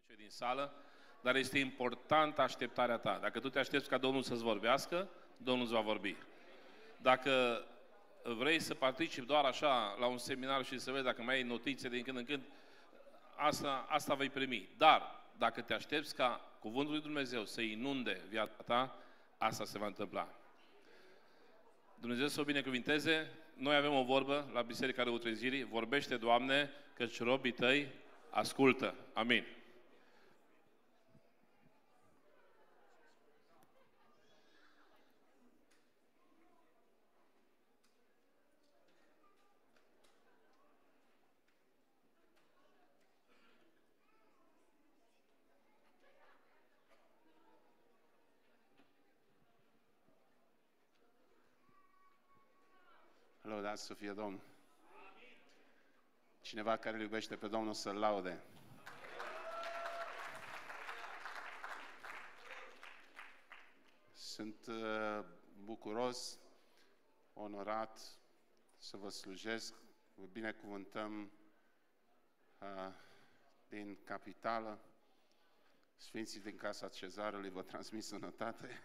din sală, dar este importantă așteptarea ta. Dacă tu te aștepți ca Domnul să-ți vorbească, Domnul îți va vorbi. Dacă vrei să participi doar așa la un seminar și să vezi dacă mai ai notițe din când în când, asta vei primi. Dar dacă te aștepți ca Cuvântul lui Dumnezeu să inunde viața ta, asta se va întâmpla. Dumnezeu să o binecuvinteze. Noi avem o vorbă la Biserica Râul Trezirii: vorbește, Doamne, căci robii tăi ascultă. Amin. Lăudați să fie Domnul. Cineva care îl iubește pe Domnul să-L laude. Sunt bucuros, onorat să vă slujesc. Vă binecuvântăm din capitală. Sfinții din casa Cezarului vă transmit sănătate.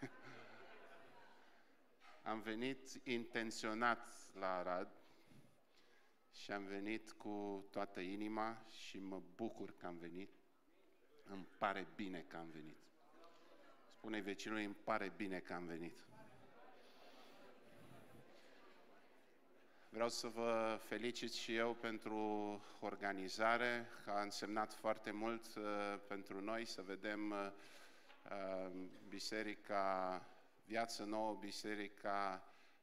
Am venit intenționat la Arad și am venit cu toată inima și mă bucur că am venit. Îmi pare bine că am venit. Spune vecinului, îmi pare bine că am venit. Vreau să vă felicit și eu pentru organizare. A însemnat foarte mult pentru noi să vedem Biserica Viață Nouă, Biserica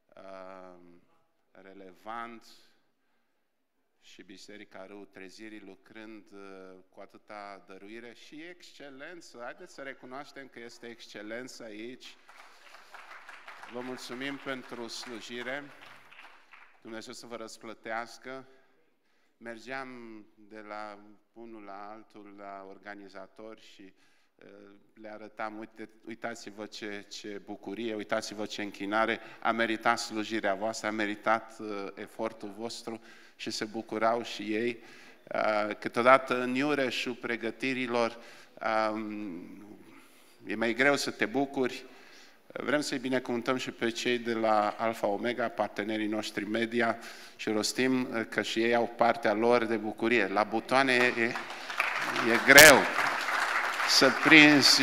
Relevant și Biserica Râul Trezirii lucrând cu atâta dăruire și excelență. Haideți să recunoaștem că este excelență aici. Vă mulțumim pentru slujire. Dumnezeu să vă răsplătească. Mergeam de la unul la altul, la organizatori și le arătam, uitați-vă ce bucurie, uitați-vă ce închinare, a meritat slujirea voastră, a meritat efortul vostru și se bucurau și ei. Câteodată în iureșul pregătirilor e mai greu să te bucuri. Vrem să-i binecuvântăm și pe cei de la Alfa Omega, partenerii noștri media, și rostim că și ei au partea lor de bucurie. La butoane e greu să prinzi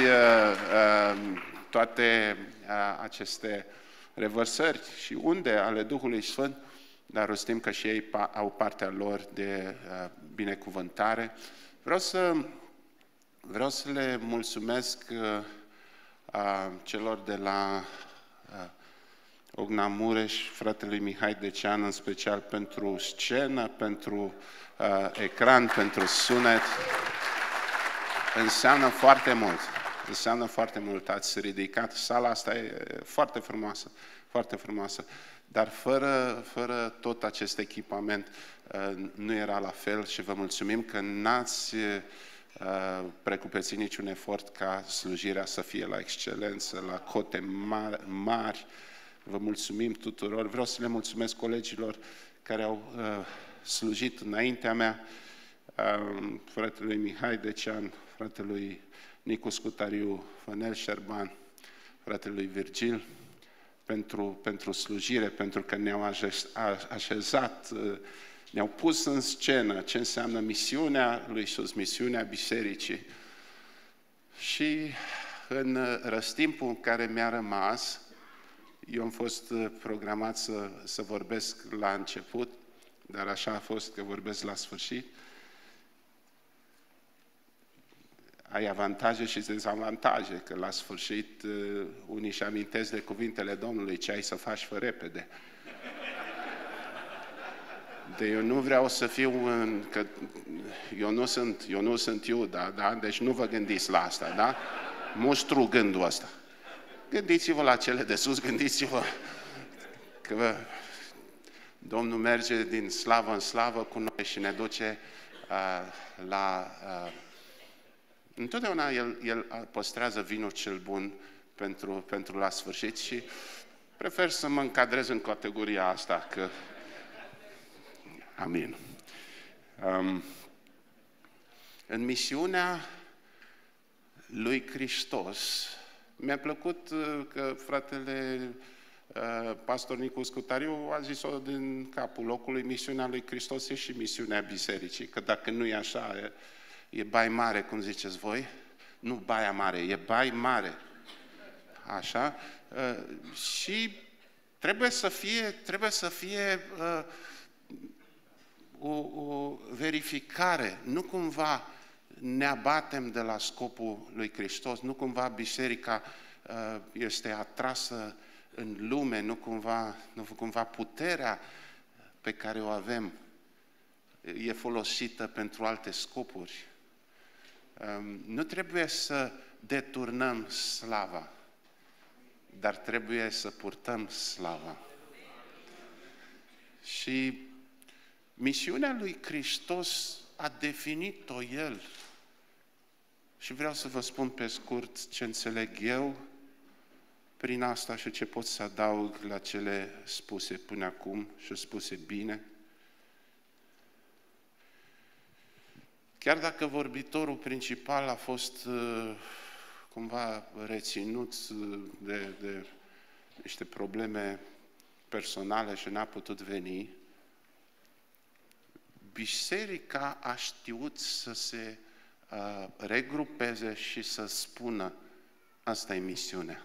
toate aceste revărsări și unde ale Duhului Sfânt, dar rostim că și ei au partea lor de binecuvântare. Vreau să le mulțumesc celor de la Ogna Mureș, fratelui Mihai Decean, în special pentru scenă, pentru ecran, pentru sunet. Înseamnă foarte mult. Înseamnă foarte mult. Ați ridicat. Sala asta e foarte frumoasă. Foarte frumoasă. Dar fără tot acest echipament nu era la fel și vă mulțumim că n-ați precupețit niciun efort ca slujirea să fie la excelență, la cote mari. Vă mulțumim tuturor. Vreau să le mulțumesc colegilor care au slujit înaintea mea, fratelui Mihai Decean, fratelui Nicu Scutariu, Fănel Șerban, fratelui Virgil, pentru slujire, pentru că ne-au așezat, ne-au pus în scenă ce înseamnă misiunea lui Iisus, misiunea bisericii. Și în răstimpul în care mi-a rămas, eu am fost programat să vorbesc la început, dar așa a fost că vorbesc la sfârșit. Ai avantaje și dezavantaje, că la sfârșit unii își amintesc de cuvintele Domnului, ce ai să faci fă repede. De eu nu vreau să fiu, că eu nu sunt Iuda, da? Deci nu vă gândiți la asta, da? Mustru gândul ăsta. Gândiți-vă la cele de sus, gândiți-vă că Domnul merge din slavă în slavă cu noi și ne duce la... Întotdeauna El păstrează vinul cel bun pentru la sfârșit și prefer să mă încadrez în categoria asta, că... Amin. În misiunea lui Hristos. Mi-a plăcut că fratele pastor Nicu Scutariu a zis-o din capul locului, misiunea lui Hristos e și misiunea bisericii, că dacă nu e așa, e bai mare, cum ziceți voi, nu baia mare, e bai mare. Așa? Și trebuie să fie o verificare, nu cumva ne abatem de la scopul lui Hristos, nu cumva biserica este atrasă în lume, nu cumva puterea pe care o avem e folosită pentru alte scopuri. Nu trebuie să deturnăm slava, dar trebuie să purtăm slava. Și misiunea lui Hristos a definit-o El. Și vreau să vă spun pe scurt ce înțeleg eu prin asta și ce pot să adaug la cele spuse până acum și spuse bine. Chiar dacă vorbitorul principal a fost cumva reținut de niște probleme personale și n-a putut veni, biserica a știut să se regrupeze și să spună asta e misiunea.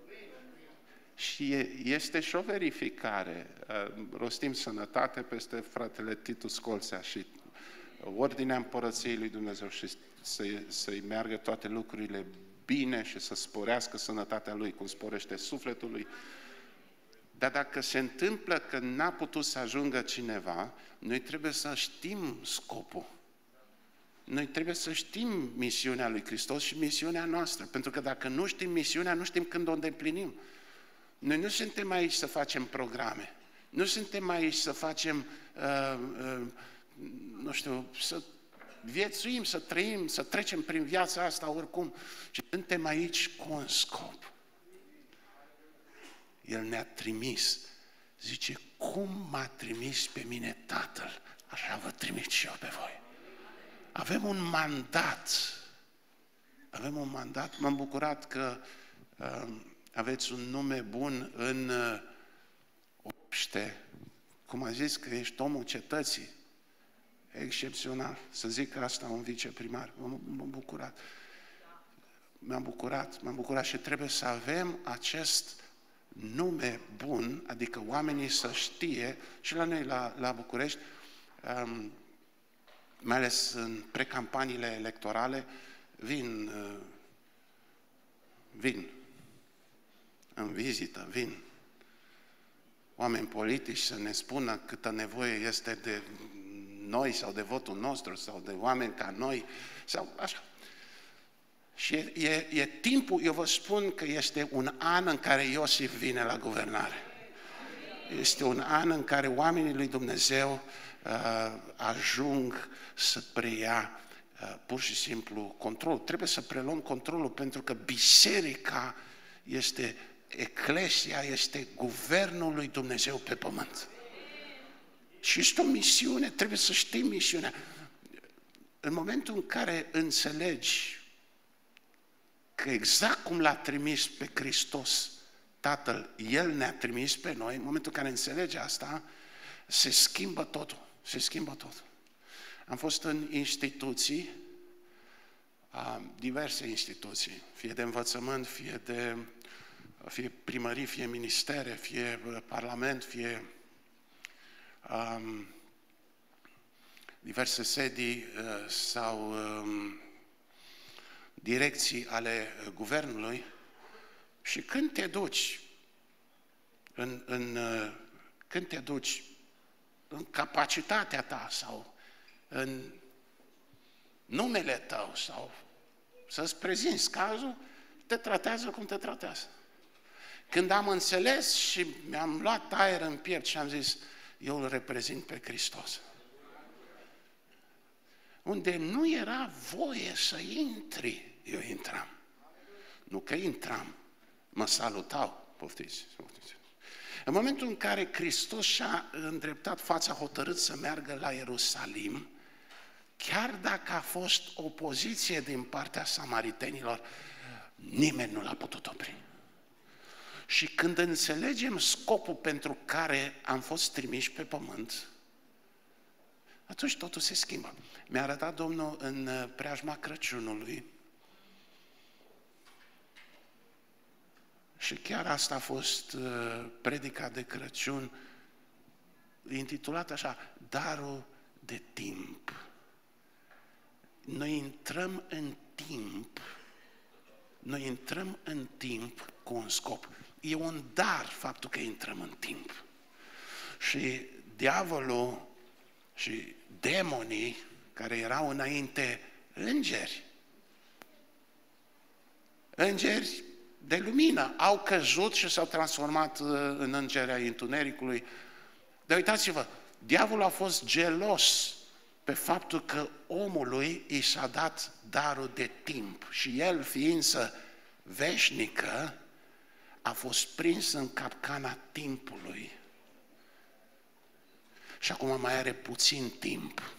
Și este și o verificare. Rostim sănătate peste fratele Titus Colțea și ordinea Împărăției lui Dumnezeu și să-i meargă toate lucrurile bine și să sporească sănătatea lui, cum sporește sufletul lui. Dar dacă se întâmplă că n-a putut să ajungă cineva, noi trebuie să știm scopul. Noi trebuie să știm misiunea lui Hristos și misiunea noastră. Pentru că dacă nu știm misiunea, nu știm când o îndeplinim. Noi nu suntem aici să facem programe. Nu suntem aici să facem, nu știu, să viețuim, să trăim, să trecem prin viața asta oricum. Și suntem aici cu un scop. El ne-a trimis. Zice, cum m-a trimis pe mine Tatăl, așa vă trimit și eu pe voi. Avem un mandat. Avem un mandat. M-am bucurat că aveți un nume bun în obște. Cum a zis că ești omul cetății. Excepțional. Să zic asta un viceprimar. M-am bucurat. M-am bucurat și trebuie să avem acest nume bun, adică oamenii să știe, și la noi la București, mai ales în precampaniile electorale, vin în vizită, vin oameni politici să ne spună câtă nevoie este de noi sau de votul nostru sau de oameni ca noi sau așa. Și e timpul, eu vă spun că este un an în care Iosif vine la guvernare. Este un an în care oamenii lui Dumnezeu ajung să preia pur și simplu control. Trebuie să preluăm controlul pentru că biserica este eclesia, este guvernul lui Dumnezeu pe pământ. Și este o misiune, trebuie să știm misiunea. În momentul în care înțelegi că exact cum l-a trimis pe Hristos Tatăl, El ne-a trimis pe noi, în momentul în care înțelege asta, se schimbă totul. Se schimbă totul. Am fost în instituții, diverse instituții, fie de învățământ, fie primării, fie ministere, fie parlament, fie diverse sedii sau direcții ale guvernului și când te duci când te duci în capacitatea ta sau în numele tău sau să-ți prezinți cazul, te tratează cum te tratează. Când am înțeles și mi-am luat aer în piept și am zis, eu îl reprezint pe Hristos. Unde nu era voie să intri, eu intram. Nu că intram, mă salutau, poftiți. În momentul în care Hristos și-a îndreptat fața hotărât să meargă la Ierusalim, chiar dacă a fost opoziție din partea samaritenilor, nimeni nu l-a putut opri. Și când înțelegem scopul pentru care am fost trimiși pe pământ, atunci totul se schimbă. Mi-a arătat Domnul în preajma Crăciunului și chiar asta a fost predica de Crăciun, intitulată așa, Darul de timp. Noi intrăm în timp cu un scop. E un dar faptul că intrăm în timp. Și diavolul și demonii care erau înainte îngeri de lumină, au căzut și s-au transformat în îngeri ai întunericului. Dar uitați-vă, diavolul a fost gelos pe faptul că omului i s-a dat darul de timp și el, ființă veșnică, a fost prins în capcana timpului. Și acum mai are puțin timp.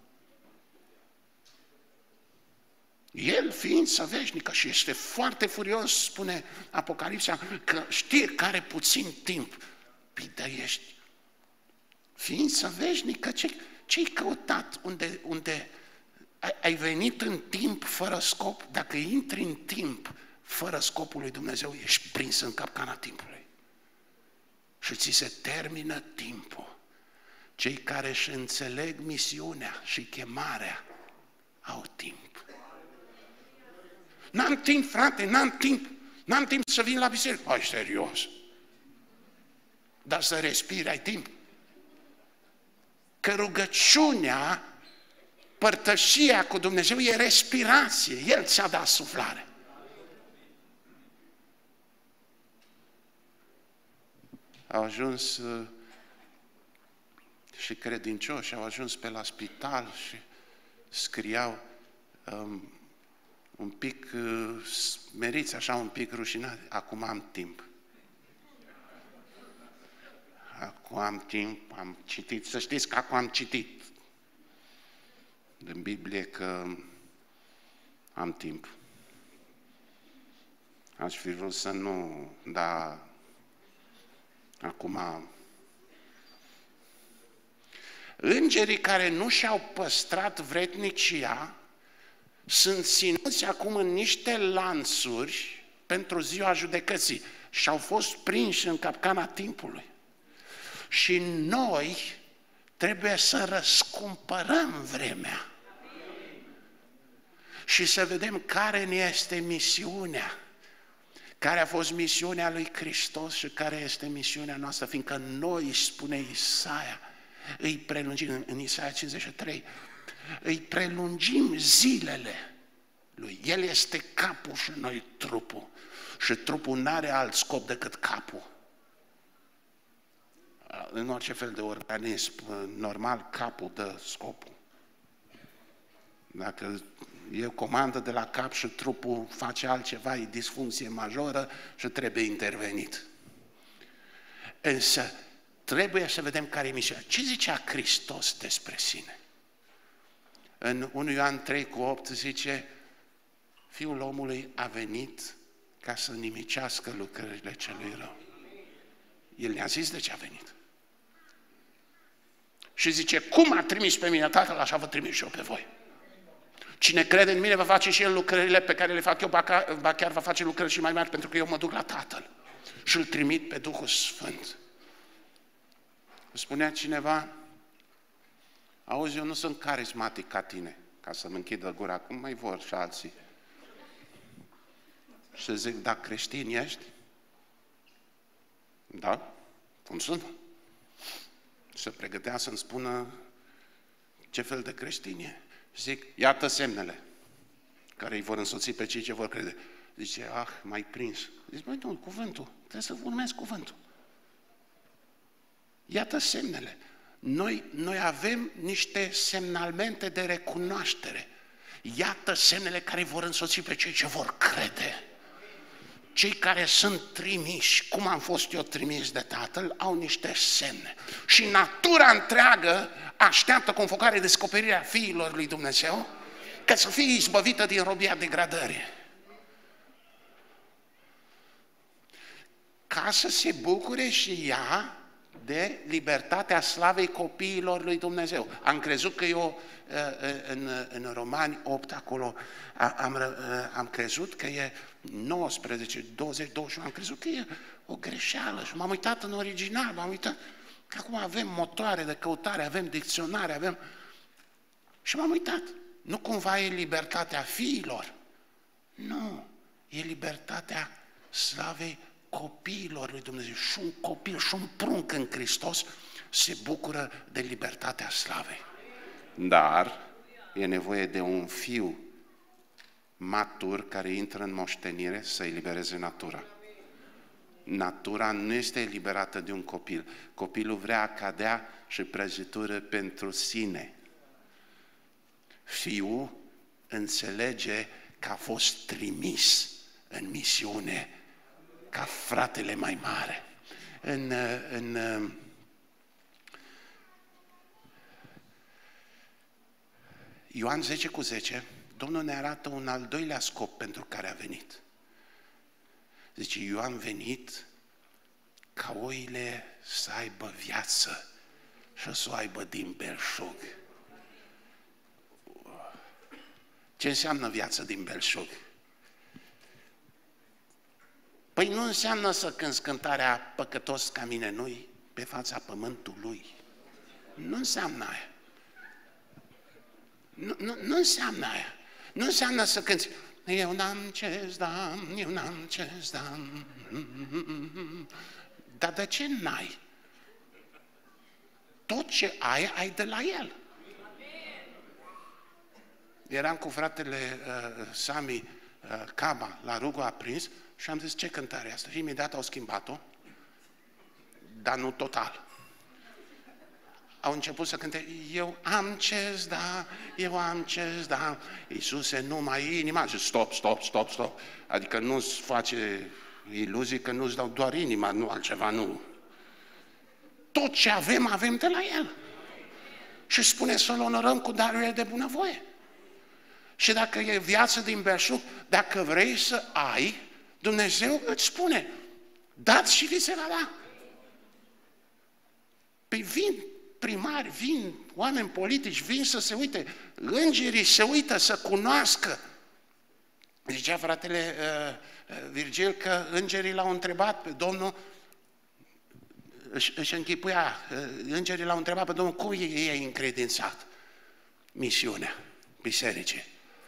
El, ființa veșnică, și este foarte furios, spune Apocalipsa, că știe că are puțin timp. Păi, dar ești ființa veșnică, ce-ai căutat? Unde ai venit în timp fără scop? Dacă intri în timp fără scopul lui Dumnezeu, ești prins în capcana timpului. Și ți se termină timpul. Cei care își înțeleg misiunea și chemarea au timp. N-am timp, frate, n-am timp să vin la biserică. Hai, serios. Dar să respiri, ai timp. Că rugăciunea, părtășia cu Dumnezeu e respirație. El ți-a dat suflare. Au ajuns și credincioși, au ajuns pe la spital și scriau un pic smeriți, așa un pic rușinați. Acum am timp. Acum am timp, am citit. Să știți că acum am citit din Biblie că am timp. Aș fi vrut să nu, dar acum... Îngerii care nu și-au păstrat vrednicia sunt ținuți acum în niște lanțuri pentru ziua judecății și au fost prinși în capcana timpului. Și noi trebuie să răscumpărăm vremea și să vedem care ne este misiunea, care a fost misiunea lui Hristos și care este misiunea noastră, fiindcă noi, spune Isaia, îi prelungim, în Isaia 53, îi prelungim zilele lui. El este capul și noi trupul. Și trupul nu are alt scop decât capul. În orice fel de organism normal, capul dă scopul. Dacă e o comandă de la cap și trupul face altceva, e disfuncție majoră și trebuie intervenit. Însă trebuie să vedem care e misiunea. Ce zicea Hristos despre sine? În 1 Ioan 3:8 zice, Fiul omului a venit ca să nimicească lucrările celui rău. El ne-a zis de ce a venit. Și zice, cum a trimis pe mine Tatăl, așa vă trimis și eu pe voi. Cine crede în mine va face și el lucrările pe care le fac eu, ba chiar va face lucrări și mai mari, pentru că eu mă duc la Tatăl și îl trimit pe Duhul Sfânt. Spunea cineva, auzi, eu nu sunt carismatic ca tine, ca să-mi închidă gura, cum mai vor și alții. Și zic, da, creștin ești? Da? Cum sunt? Se pregătea să-mi spună ce fel de creștin e. Zic, iată semnele care îi vor însoți pe cei ce vor crede. Zice, m-ai prins. Zic, băi, nu, cuvântul, trebuie să urmezi cuvântul. Iată semnele. Noi avem niște semnalmente de recunoaștere. Iată semnele care vor însoți pe cei ce vor crede. cei care sunt trimiși, cum am fost eu trimis de Tatăl, au niște semne. Și natura întreagă așteaptă cu înfocare descoperirea fiilor lui Dumnezeu, ca să fie izbăvită din robia degradării. Ca să se bucure și ea de libertatea slavei copiilor lui Dumnezeu. Am crezut că eu, în Romani 8, acolo, am crezut că e 19, 20, 21, am crezut că e o greșeală și m-am uitat în original, m-am uitat că acum avem motoare de căutare, avem dicționare, avem... Și m-am uitat. Nu cumva e libertatea fiilor? Nu, e libertatea slavei copiilor lui Dumnezeu. Și un copil și un prunc în Hristos se bucură de libertatea slavei. Dar e nevoie de un fiu matur care intră în moștenire să elibereze natura. Natura nu este eliberată de un copil. Copilul vrea cadea și prăjitură pentru sine. Fiul înțelege că a fost trimis în misiune ca fratele mai mare. În Ioan 10:10, Domnul ne arată un al doilea scop pentru care a venit. Zice, eu am venit ca oile să aibă viață și să o aibă din belșug. Ce înseamnă viață din belșug? Păi nu înseamnă să cânți cântarea păcătos ca mine nu-i pe fața pământului. Nu înseamnă aia. Nu înseamnă aia. Nu înseamnă să cânți eu n-am ce-ți da, eu n-am ce-ți da. Dar de ce n-ai? Tot ce ai de la El. Eram cu fratele Sami Caba la Rugul Aprins și am zis, ce cântare asta? Și imediat au schimbat-o, dar nu total. Au început să cânte, eu am ce-ți da, eu am ce-ți da, Iisuse, numai inima. Și stop. Adică nu-ți face iluzii că nu-ți dau doar inima, nu altceva, nu. Tot ce avem de la El. Și spune să-L onorăm cu darurile de bunăvoie. Și dacă e viață din belșug, dacă vrei să ai, Dumnezeu îți spune, dați și vi se va da. Păi vin primari, vin oameni politici, vin să se uite, îngerii se uită să cunoască. Zicea fratele Virgil că îngerii l-au întrebat pe Domnul, își închipuia, îngerii l-au întrebat pe Domnul cum i-ai încredințat misiunea bisericii.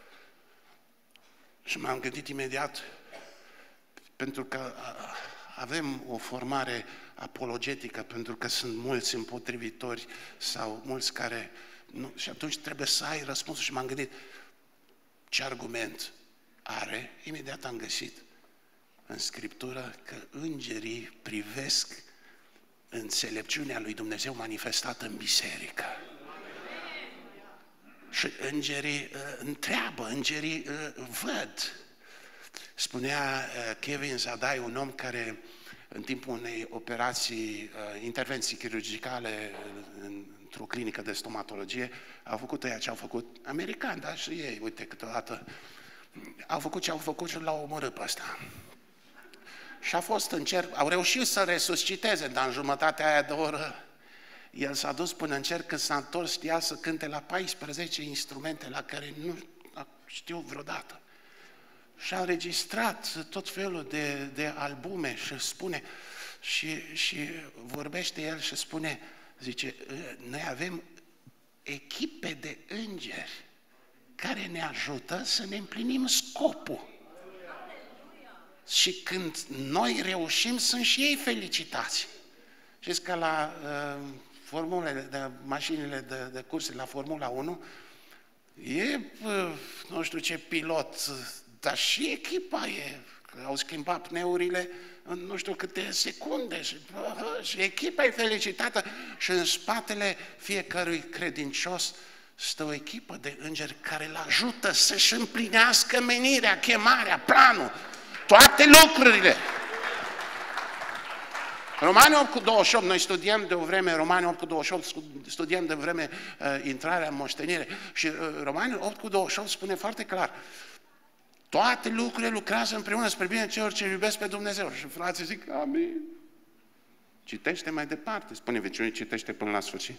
Și m-am gândit imediat, pentru că avem o formare apologetică, pentru că sunt mulți împotrivitori sau mulți care... Nu, și atunci trebuie să ai răspunsul. Și m-am gândit, ce argument are? Imediat am găsit în Scriptură că îngerii privesc înțelepciunea lui Dumnezeu manifestată în biserică. Și îngerii întreabă, îngerii văd. Spunea Kevin Zadai, un om care în timpul unei operații, intervenții chirurgicale într-o clinică de stomatologie, au făcut ăia ce au făcut americani, dar și ei, uite, câteodată au făcut ce au făcut și l-au omorât pe ăsta. Și a fost în cer, au reușit să resusciteze, dar în jumătatea aia de oră el s-a dus până în cer, când s-a întors, știa să cânte la 14 instrumente la care nu știu vreodată. Și a înregistrat tot felul de albume și spune, și vorbește el și spune, zice, noi avem echipe de îngeri care ne ajută să ne împlinim scopul. Și când noi reușim, sunt și ei felicitați. Știți că la formulele de mașinile de curse, la Formula 1, e nu știu ce pilot, dar și echipa e, că au schimbat pneurile în nu știu câte secunde și echipa e felicitată și în spatele fiecărui credincios stă o echipă de îngeri care îl ajută să-și împlinească menirea, chemarea, planul. toate lucrurile. Romani 8:28, noi studiem de o vreme, Romani 8:28, studiem de o vreme intrarea în moștenire. Și Romani 8:28 spune foarte clar, toate lucrurile lucrează împreună spre bine celor ce iubesc pe Dumnezeu. Și frații zic, amin. Citește mai departe, spune veciunii, citește până la sfârșit.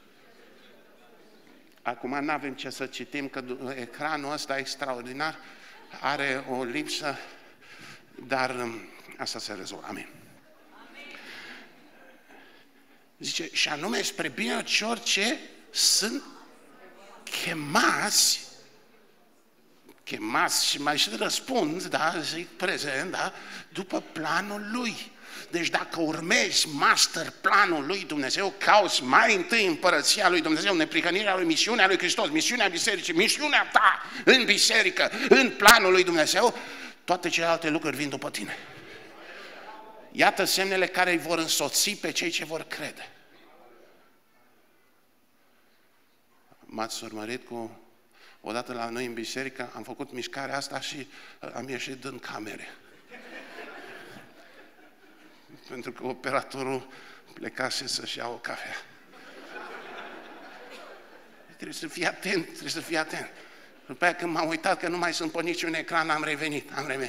Acum nu avem ce să citim, că ecranul ăsta extraordinar are o lipsă, dar asta se rezolvă. Amin. Zice, și anume spre bine celor ce sunt chemați și mai și răspund, da, zic prezent, da, după planul Lui. Deci dacă urmezi master planul lui Dumnezeu, cauți mai întâi împărăția lui Dumnezeu, neprihănirea lui, misiunea lui Hristos, misiunea bisericii, misiunea ta în biserică, în planul lui Dumnezeu, toate celelalte lucruri vin după tine. Iată semnele care îi vor însoți pe cei ce vor crede. M-ați urmărit odată la noi în biserică, am făcut mișcarea asta și am ieșit în camere. Pentru că operatorul plecase să-și ia o cafea. Trebuie să fii atent, trebuie să fii atent. După aia când m-am uitat că nu mai sunt pe niciun ecran, am revenit.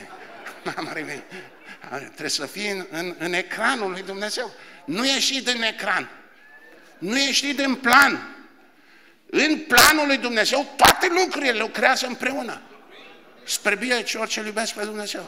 Trebuie să fii în ecranul lui Dumnezeu. Nu ieși din ecran. Nu ieși din plan. În planul lui Dumnezeu toate lucrurile lucrează împreună. Spre bine celor ce iubesc pe Dumnezeu.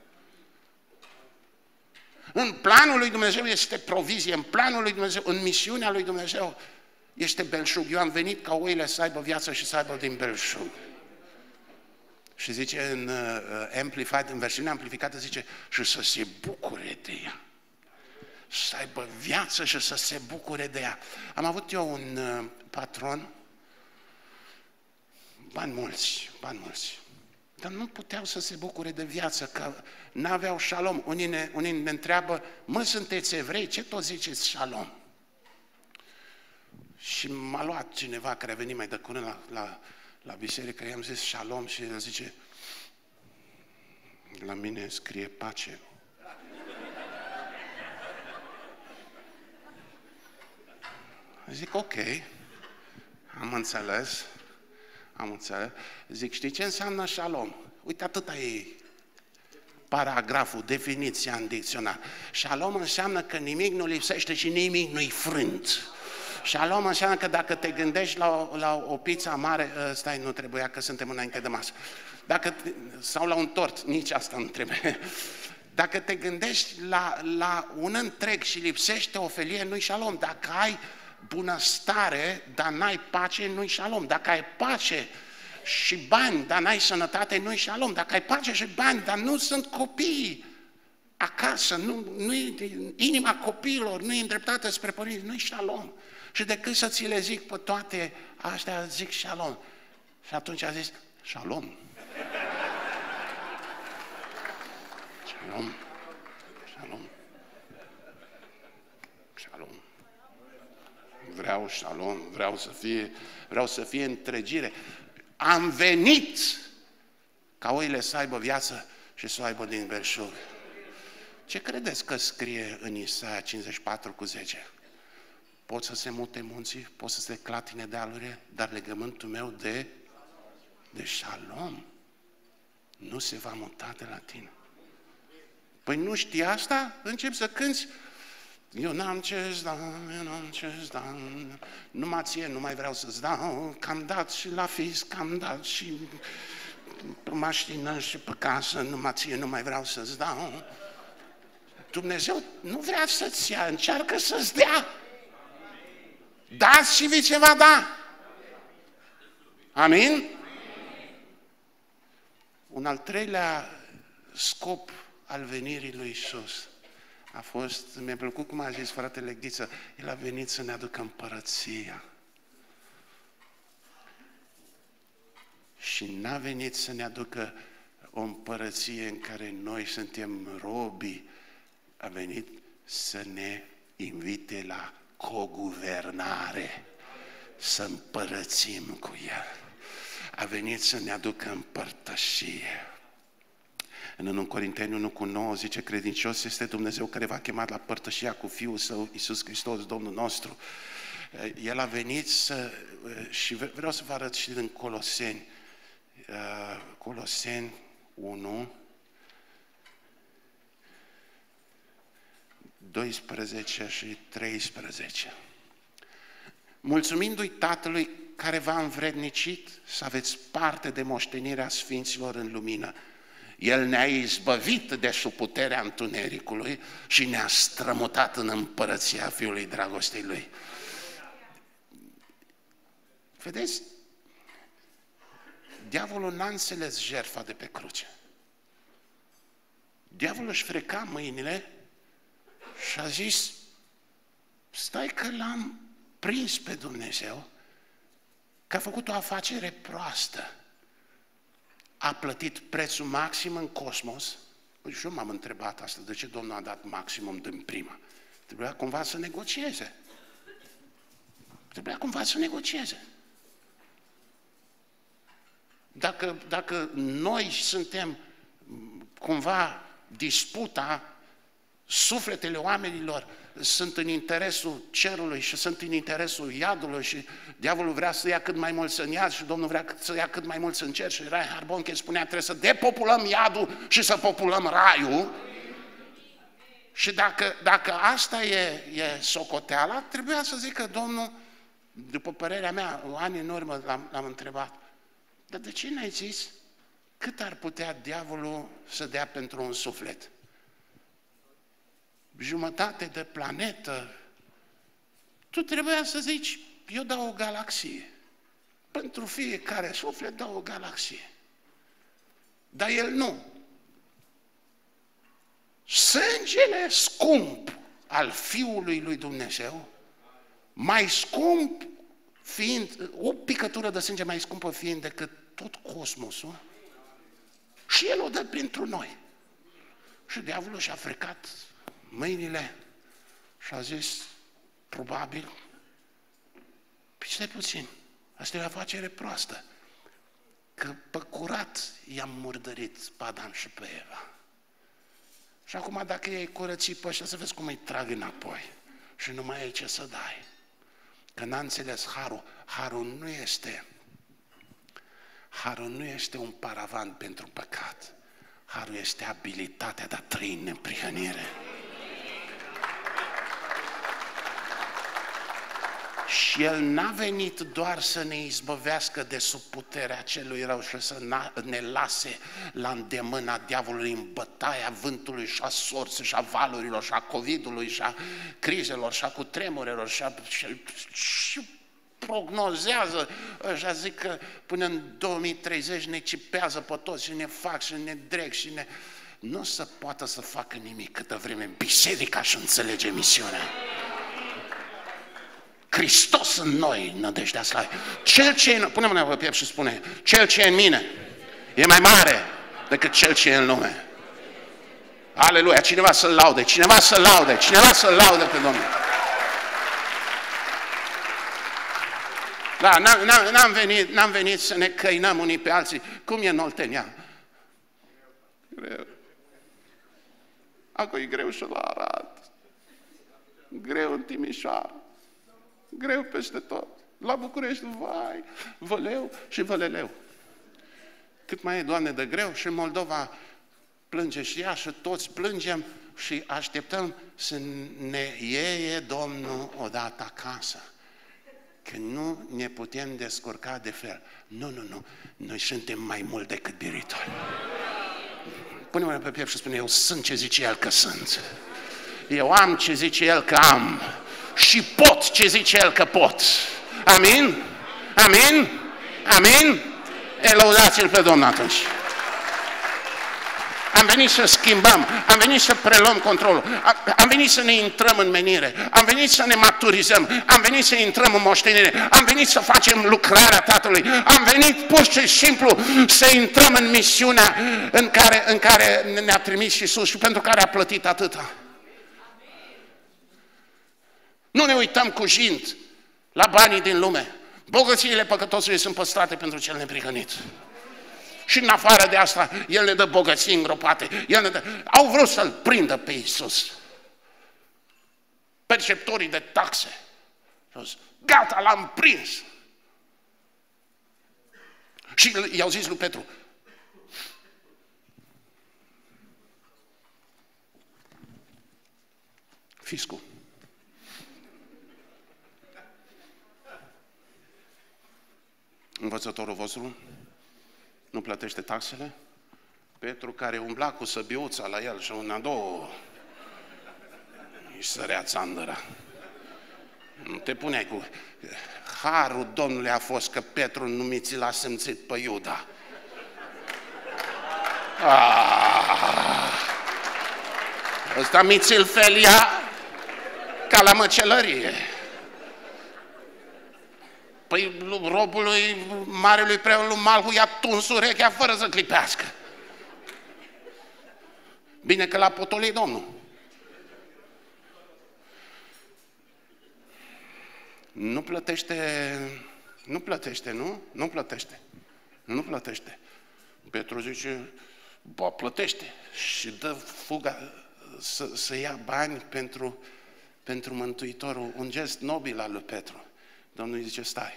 În planul lui Dumnezeu este provizie, în planul lui Dumnezeu, în misiunea lui Dumnezeu este belșug. Eu am venit ca oile să aibă viață și să aibă din belșug. Și zice în Amplified, în versiunea amplificată zice, și să se bucure de ea. Să aibă viață și să se bucure de ea. Am avut eu un patron, bani mulți, dar nu puteau să se bucure de viață, că n-aveau șalom. Unii ne întreabă, mă, sunteți evrei, ce tot ziceți șalom? Și m-a luat cineva care a venit mai de curând la biserică, i-am zis șalom și el zice, la mine scrie pace. Zic, ok, am înțeles. Zic, știi ce înseamnă șalom? Uite, atâta e paragraful, definiția în dicționar. Șalom înseamnă că nimic nu lipsește și nimic nu-i frânt. Șalom înseamnă că dacă te gândești la o pizza mare, stai, nu trebuia că suntem înainte de masă. Sau la un tort, nici asta nu trebuie. Dacă te gândești la un întreg și lipsește o felie, nu-i șalom. Dacă ai bunăstare, dar n-ai pace, nu-i șalom. Dacă ai pace și bani, dar n-ai sănătate, nu-i șalom. Dacă ai pace și bani, dar nu sunt copii acasă, inima copiilor nu e îndreptată spre părinți, nu-i șalom. Și decât să ți le zic pe toate astea, zic șalom. Și atunci a zis, șalom. Șalom. Vreau șalom, vreau să fie întregire. Am venit ca oile să aibă viață și să o aibă din belșug. Ce credeți că scrie în Isaia 54:10? Pot să se mute munții, pot să se clatine dealurile, dar legământul meu de șalom nu se va muta de la tine. Păi nu știi asta? Începi să cânți. Eu n-am ce-ți da, numai ție nu mai vreau să-ți dau, că am dat și la fisc, că am dat și pe mașină și pe casă, numai ție nu mai vreau să-ți dau. Dumnezeu nu vrea să-ți ia, încearcă să-ți dea. Dați și vi se va da. Amin? Un al treilea scop al venirii lui Iisus a fost, mi-a plăcut cum a zis fratele Ghiță, El a venit să ne aducă împărăția. Și n-a venit să ne aducă o împărăție în care noi suntem robii, a venit să ne invite la coguvernare, să împărățim cu El. A venit să ne aducă împărtășie. În 1 Corinteni 1:9 zice, credincios este Dumnezeu care v-a chemat la părtășia cu Fiul Său, Iisus Hristos, Domnul nostru. El a venit și vreau să vă arăt și din Coloseni. Coloseni 1, 12 și 13. Mulțumindu-i Tatălui care v-a învrednicit să aveți parte de moștenirea sfinților în lumină. El ne-a izbăvit de sub puterea întunericului și ne-a strămutat în împărăția Fiului dragostei Lui. Vedeți? Diavolul n-a înțeles jertfa de pe cruce. Diavolul își freca mâinile și a zis, stai că l-am prins pe Dumnezeu, că a făcut o afacere proastă. A plătit prețul maxim în cosmos. Păi și eu m-am întrebat asta, de ce Domnul a dat maximum din prima? Trebuia cumva să negocieze. Trebuia cumva să negocieze. Dacă noi suntem cumva disputa, sufletele oamenilor sunt în interesul cerului și sunt în interesul iadului și diavolul vrea să ia cât mai mulți în iad și Domnul vrea să ia cât mai mulți în cer și Reinhard Bonnke spunea trebuie să depopulăm iadul și să populăm raiul. Și dacă asta e socoteala, trebuia să zică Domnul, după părerea mea, ani în urmă l-am întrebat, dar de ce n-ai zis cât ar putea diavolul să dea pentru un suflet? Jumătate de planetă, tu trebuia să zici, eu dau o galaxie. Pentru fiecare suflet dau o galaxie. Dar el nu. Sângele scump al Fiului lui Dumnezeu, mai scump fiind, o picătură de sânge mai scumpă fiind decât tot cosmosul, și el o dă pentru noi. Și diavolul și-a frecat mâinile și a zis, probabil, păi stai puțin, asta e o afacere proastă, că pe curat i-am murdărit pe Adam și pe Eva. Și acum dacă ei curății pe ăștia, să vezi cum îi trag înapoi și nu mai ai ce să dai. Că n-a înțeles harul. Harul nu este un paravan pentru păcat. Harul este abilitatea de a trăi în neprihănire. Și El n-a venit doar să ne izbăvească de sub puterea celui rău și să ne lase la îndemâna diavolului în bătaia vântului și a sorții și a valurilor și a COVID-ului și a crizelor și a cutremurelor și prognozează, ăștia zic că până în 2030 ne cipează pe toți și ne fac și ne dreg și ne... Nu o să poată să facă nimic câtă vreme biserica și înțelege misiunea. Hristos în noi, nădejdea slavei. Pune mâna pe piept și spune, cel ce e în mine e mai mare decât cel ce e în lume. Aleluia, cineva să-L laude, cineva să-L laude, cineva să-L laude pe Domnul. Da, n-am venit să ne căinăm unii pe alții. Cum e în Oltenia? Greu. Acum e greu și la Arad. Greu în Timișoara. Greu peste tot. La București, vai, văleu și văleleu. Cât mai e, Doamne, de greu și în Moldova plânge și ea și toți plângem și așteptăm să ne iei Domnul odată acasă. Că nu ne putem descurca de fel. Nu. Noi suntem mai mult decât biritori. Pune-mă pe piept și spune, eu sunt ce zice El că sunt. Eu am ce zice El că am. Și pot ce zice El că pot. Amin? Amin? Amin? Lăudați-L pe Domnul atunci. Am venit să schimbăm, am venit să preluăm controlul, am venit să ne intrăm în menire, am venit să ne maturizăm, am venit să intrăm în moștenire, am venit să facem lucrarea Tatălui, am venit pur și simplu să intrăm în misiunea în care ne-a trimis Iisus și pentru care a plătit atâta. Nu ne uităm cu jint la banii din lume. Bogățiile păcătosului sunt păstrate pentru cel neprihănit. Și în afară de asta, el ne dă bogății îngropate. Au vrut să-L prindă pe Iisus. Perceptorii de taxe. Gata, l-am prins. Și i-au zis lui Petru, fiscul. Învățătorul vostru nu plătește taxele? Petru, care umbla cu săbiuța la el și una, două, își sărea țandăra. Nu te puneai cu... Harul Domnului a fost că Petru nu mi l-a simțit pe Iuda. Ăsta mi-ți-l felia ca la măcelărie. Păi robului marelui preot lui Malhu i-a tuns urechea fără să clipească. Bine că l-a potolit Domnul. Nu plătește, nu? Nu plătește. Petru zice, bă, plătește și dă fuga să ia bani pentru Mântuitorul, un gest nobil al lui Petru. Domnul îi zice, stai,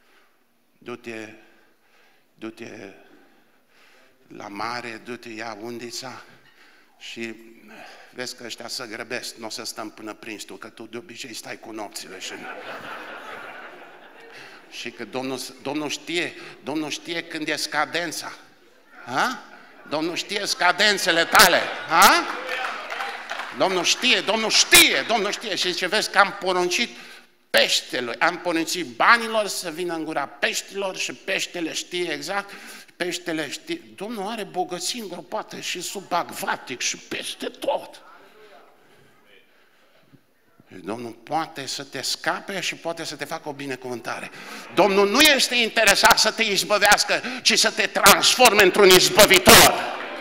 du-te la mare, du-te, ia undița și vezi că ăștia se grăbesc, nu o să stăm până prins tu, că tu de obicei stai cu nopțile și că Domnul știe când e scadența. Ha? Domnul știe scadențele tale. Ha? Domnul știe. Și zice, vezi că am poruncit peștelui, am poruncit banilor să vină în gura peștilor și peștele știe exact, peștele știe. Domnul are bogății îngropate și sub acvatic și peste tot. Domnul poate să te scape și poate să te facă o binecuvântare. Domnul nu este interesat să te izbăvească, ci să te transforme într-un izbăvitor.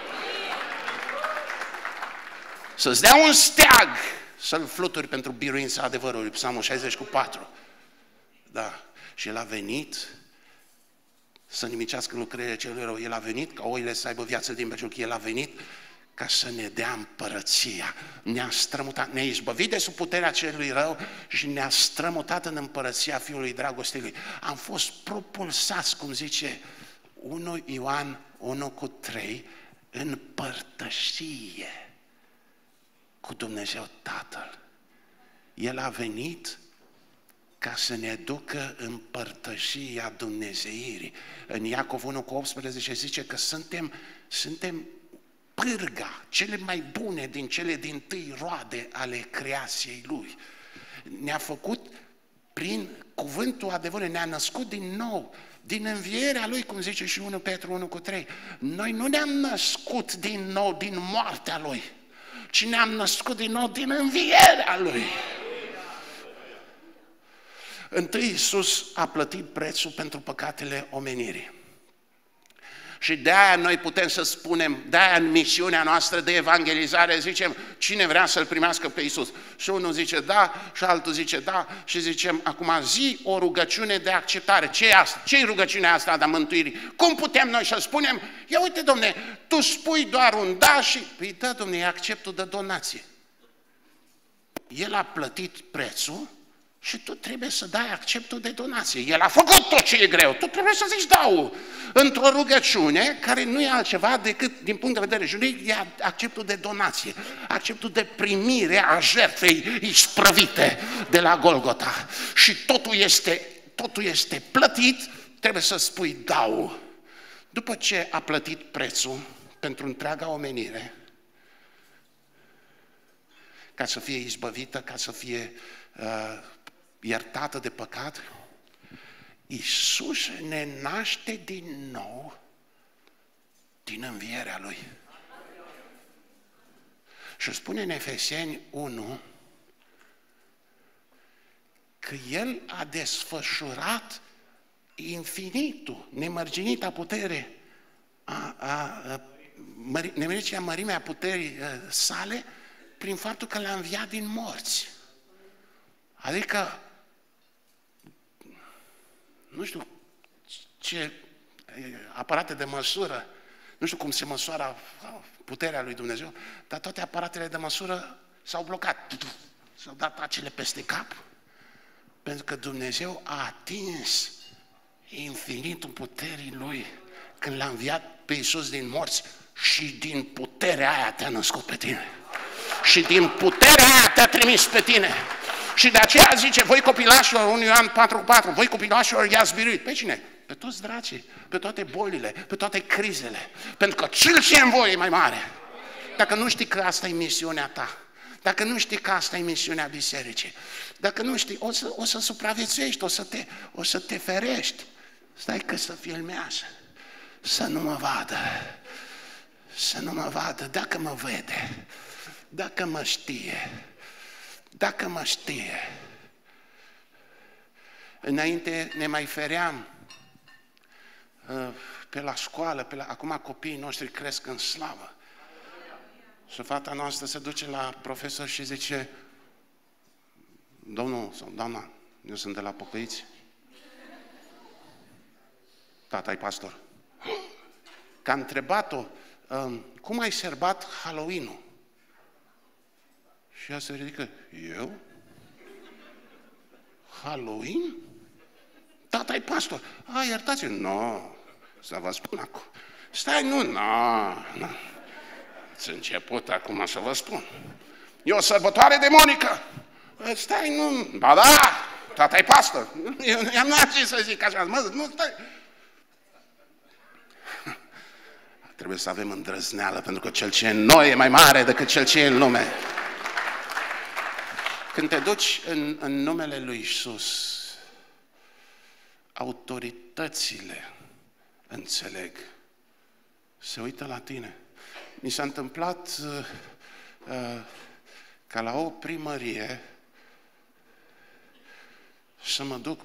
Să-ți dea un steag să-l fluturi pentru biruința adevărului, Psalmul 64. Da. Și El a venit să nimicească lucrările celui rău. El a venit ca oile să aibă viață din belșug. El a venit ca să ne dea împărăția. Ne-a strămutat, ne-a izbăvit de sub puterea celui rău și ne-a strămutat în împărăția Fiului Dragostei Lui. Am fost propulsați, cum zice 1 Ioan 1:3, în părtășie cu Dumnezeu Tatăl. El a venit ca să ne ducă în părtășia dumnezeirii. În Iacov 1:18 zice că suntem pârga, cele mai bune din cele dintâi roade ale creației Lui. Ne-a făcut prin cuvântul adevărului, ne-a născut din nou, din învierea Lui, cum zice și 1 Petru 1:3. Noi nu ne-am născut din nou din moartea Lui, ci ne-am născut din nou din învierea Lui. Întâi Iisus a plătit prețul pentru păcatele omenirii. Și de-aia noi putem să spunem, de-aia în misiunea noastră de evangelizare zicem, cine vrea să-L primească pe Iisus? Și unul zice da, și altul zice da, și zicem, acum zi o rugăciune de acceptare. Ce-i asta? Ce-i rugăciunea asta de mântuirii? Cum putem noi să spunem, ia uite, Dom'le, tu spui doar un da și... Păi da, Dom'le, e acceptul de donație. El a plătit prețul și tu trebuie să dai acceptul de donație. El a făcut tot ce e greu. Tu trebuie să zici dau într-o rugăciune care nu e altceva decât, din punct de vedere juridic, e acceptul de donație, acceptul de primire a jertfei isprăvite de la Golgota. Și totul este plătit, trebuie să spui dau. După ce a plătit prețul pentru întreaga omenire, ca să fie izbăvită, ca să fie iertată de păcat, Iisus ne naște din nou din învierea Lui. Și spune în Efeseni 1 că El a desfășurat infinitul, nemărginita putere, nemărginita mărimea puterii sale prin faptul că L-a înviat din morți. Adică, nu știu ce aparate de măsură Nu știu cum se măsoară puterea lui Dumnezeu, dar toate aparatele de măsură s-au blocat. S-au dat acele peste cap. Pentru că Dumnezeu a atins infinitul puterii Lui când l-a înviat pe Iisus din morți și din puterea aia te-a născut pe tine. Și din puterea aia te-a trimis pe tine. Și de aceea zice, voi copilașilor, 1 Ioan 4,4, voi copilașilor i-ați biruit. Pe cine? Pe toți dracii, pe toate bolile, pe toate crizele. Pentru că cel ce în voi e mai mare. Dacă nu știi că asta e misiunea ta, dacă nu știi că asta e misiunea bisericii, dacă nu știi, o să supraviețuiești, o să te ferești. Stai că să filmează, să nu mă vadă, să nu mă vadă, dacă mă vede, dacă mă știe, dacă mă știe. Înainte ne mai feream pe la școală, acum copiii noștri cresc în slavă. Și fata noastră se duce la profesor și zice, domnul sau doamna, eu sunt de la pocăiți. Tata-i pastor. Că a întrebat-o, cum ai sărbat Halloween-ul? Și ea se ridică, eu? Halloween? Tata-i pastor. Iertați-mă. Nu, să vă spun acum. Stai, nu. Ați început acum să vă spun. E o sărbătoare demonică. Stai, nu. Ba da, tata-i pastor. I-am dat ce să zic așa. Nu, stai. Trebuie să avem îndrăzneală, pentru că cel ce e în noi e mai mare decât cel ce e în lume. Când te duci în numele lui Iisus, autoritățile înțeleg, se uită la tine. Mi s-a întâmplat ca la o primărie să mă duc,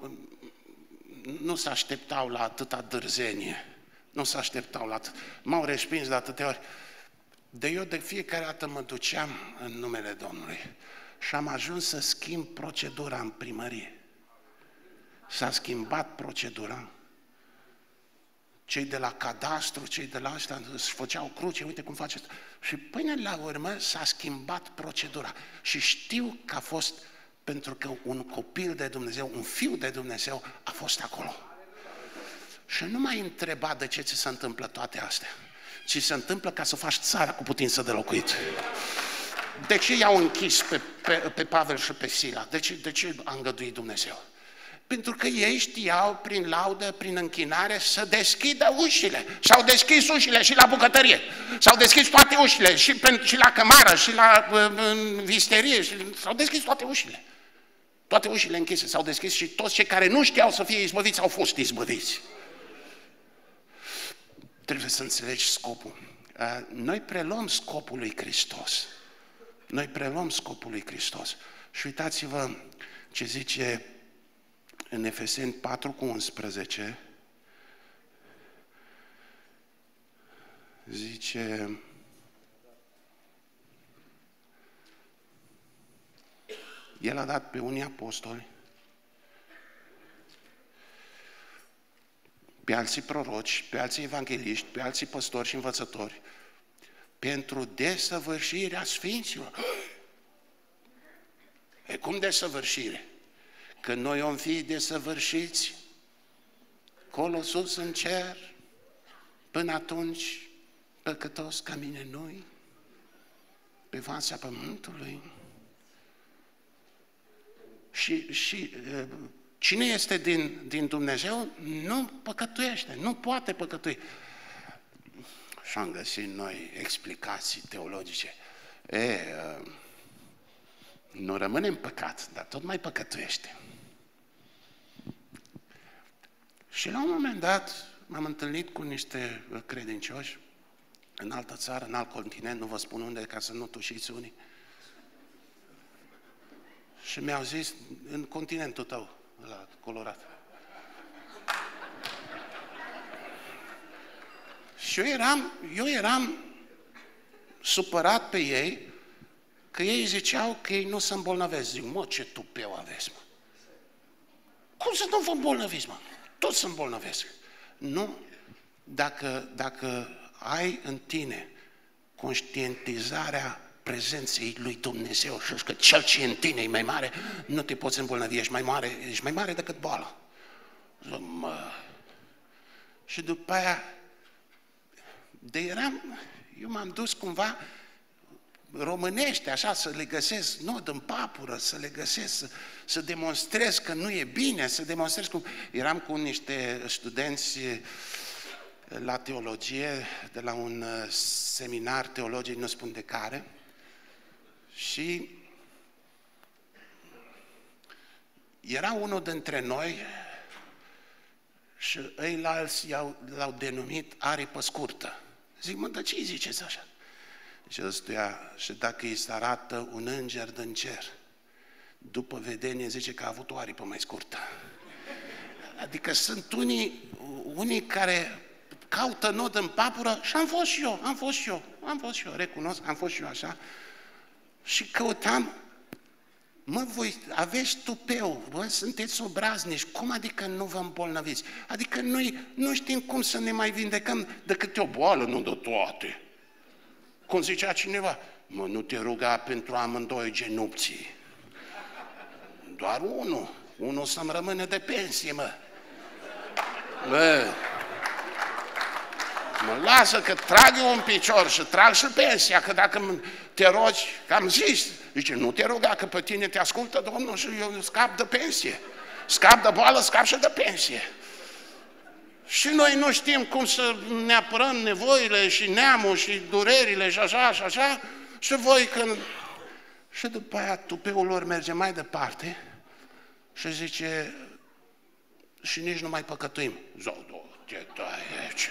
nu se așteptau la atâta dârzenie, nu se așteptau la atât. M-au respins de atâtea ori. Eu de fiecare dată mă duceam în numele Domnului și am ajuns să schimb procedura în primărie. S-a schimbat procedura. Cei de la cadastru, cei de la ăștia își făceau cruce, uite cum faceți. Și până la urmă s-a schimbat procedura. Și știu că a fost pentru că un copil de Dumnezeu, un fiu de Dumnezeu a fost acolo. Și nu m-ai întrebat de ce ți se întâmplă toate astea, ci se întâmplă ca să faci țara cu putință de locuit. De ce i-au închis pe Pavel și pe Sila? De ce a îngăduit Dumnezeu? Pentru că ei știau prin laudă, prin închinare să deschidă ușile. Și-au deschis ușile și la bucătărie. S-au deschis toate ușile și la cămară și la visterie. S-au deschis toate ușile. Toate ușile închise s-au deschis și toți cei care nu știau să fie izbăviți au fost izbăviți. Trebuie să înțelegi scopul. Noi preluăm scopul lui Hristos. Noi preluăm scopul lui Hristos. Și uitați-vă ce zice în Efeseni 4:11. Zice: El a dat pe unii apostoli, pe alții proroci, pe alții evangeliști, pe alții păstori și învățători, pentru desăvârșirea sfinților. E cum desăvârșire? Că noi om fi desăvârșiți, colo sus în cer, până atunci, păcătos ca mine noi, pe fața pământului. Și cine este din Dumnezeu nu păcătuiește, nu poate păcătui. Și am găsit noi explicații teologice. Nu rămâne în păcat, dar tot mai păcătuiește. Și la un moment dat m-am întâlnit cu niște credincioși în altă țară, în alt continent, nu vă spun unde, ca să nu tușiți unii. Și mi-au zis, în continentul tău, la Colorado. Și eu eram supărat pe ei, că ei ziceau că ei nu se îmbolnăvesc. Zic, mă, ce tupeu aveți, mă? Cum să nu vă îmbolnăviți, mă? Toți se îmbolnăvesc. Nu, dacă ai în tine conștientizarea prezenței lui Dumnezeu și că cel ce e în tine e mai mare, nu te poți îmbolnăvi, ești mai mare decât boala. Și după aia, eu m-am dus cumva românește, așa, să le găsesc nod în papură, să le găsesc, să demonstrez că nu e bine, să demonstrez cum... Eram cu niște studenți la teologie, de la un seminar teologic, nu spun de care, și era unul dintre noi și ăilalți l-au denumit aripă scurtă. Zic, mă, dar ce îi ziceți așa? Și ăstuia, și dacă îi se arată un înger din cer, după vedenie zice că a avut o aripă mai scurtă. Adică sunt unii care caută nod în papură și am fost și eu, recunosc, am fost și eu așa. Și căutam, mă, voi aveți tupeu, bă, sunteți obraznici, cum adică nu vă îmbolnăviți? Adică noi nu știm cum să ne mai vindecăm de câte o boală, nu de toate. Cum zicea cineva, mă, nu te ruga pentru amândoi genupții. Doar unul să-mi rămână de pensie, mă. Bă, mă lasă că trag eu un picior și trag și pensia, că dacă te rogi, că am zis, zice, nu te ruga, că pe tine te ascultă Domnul și eu scap de pensie. Scap de boală, scap și de pensie. Și noi nu știm cum să ne apărăm nevoile și neamul și durerile și așa, și așa, și voi când... Și după aia tupeul lor merge mai departe și zice, și nici nu mai păcătuim. Ce dai aici?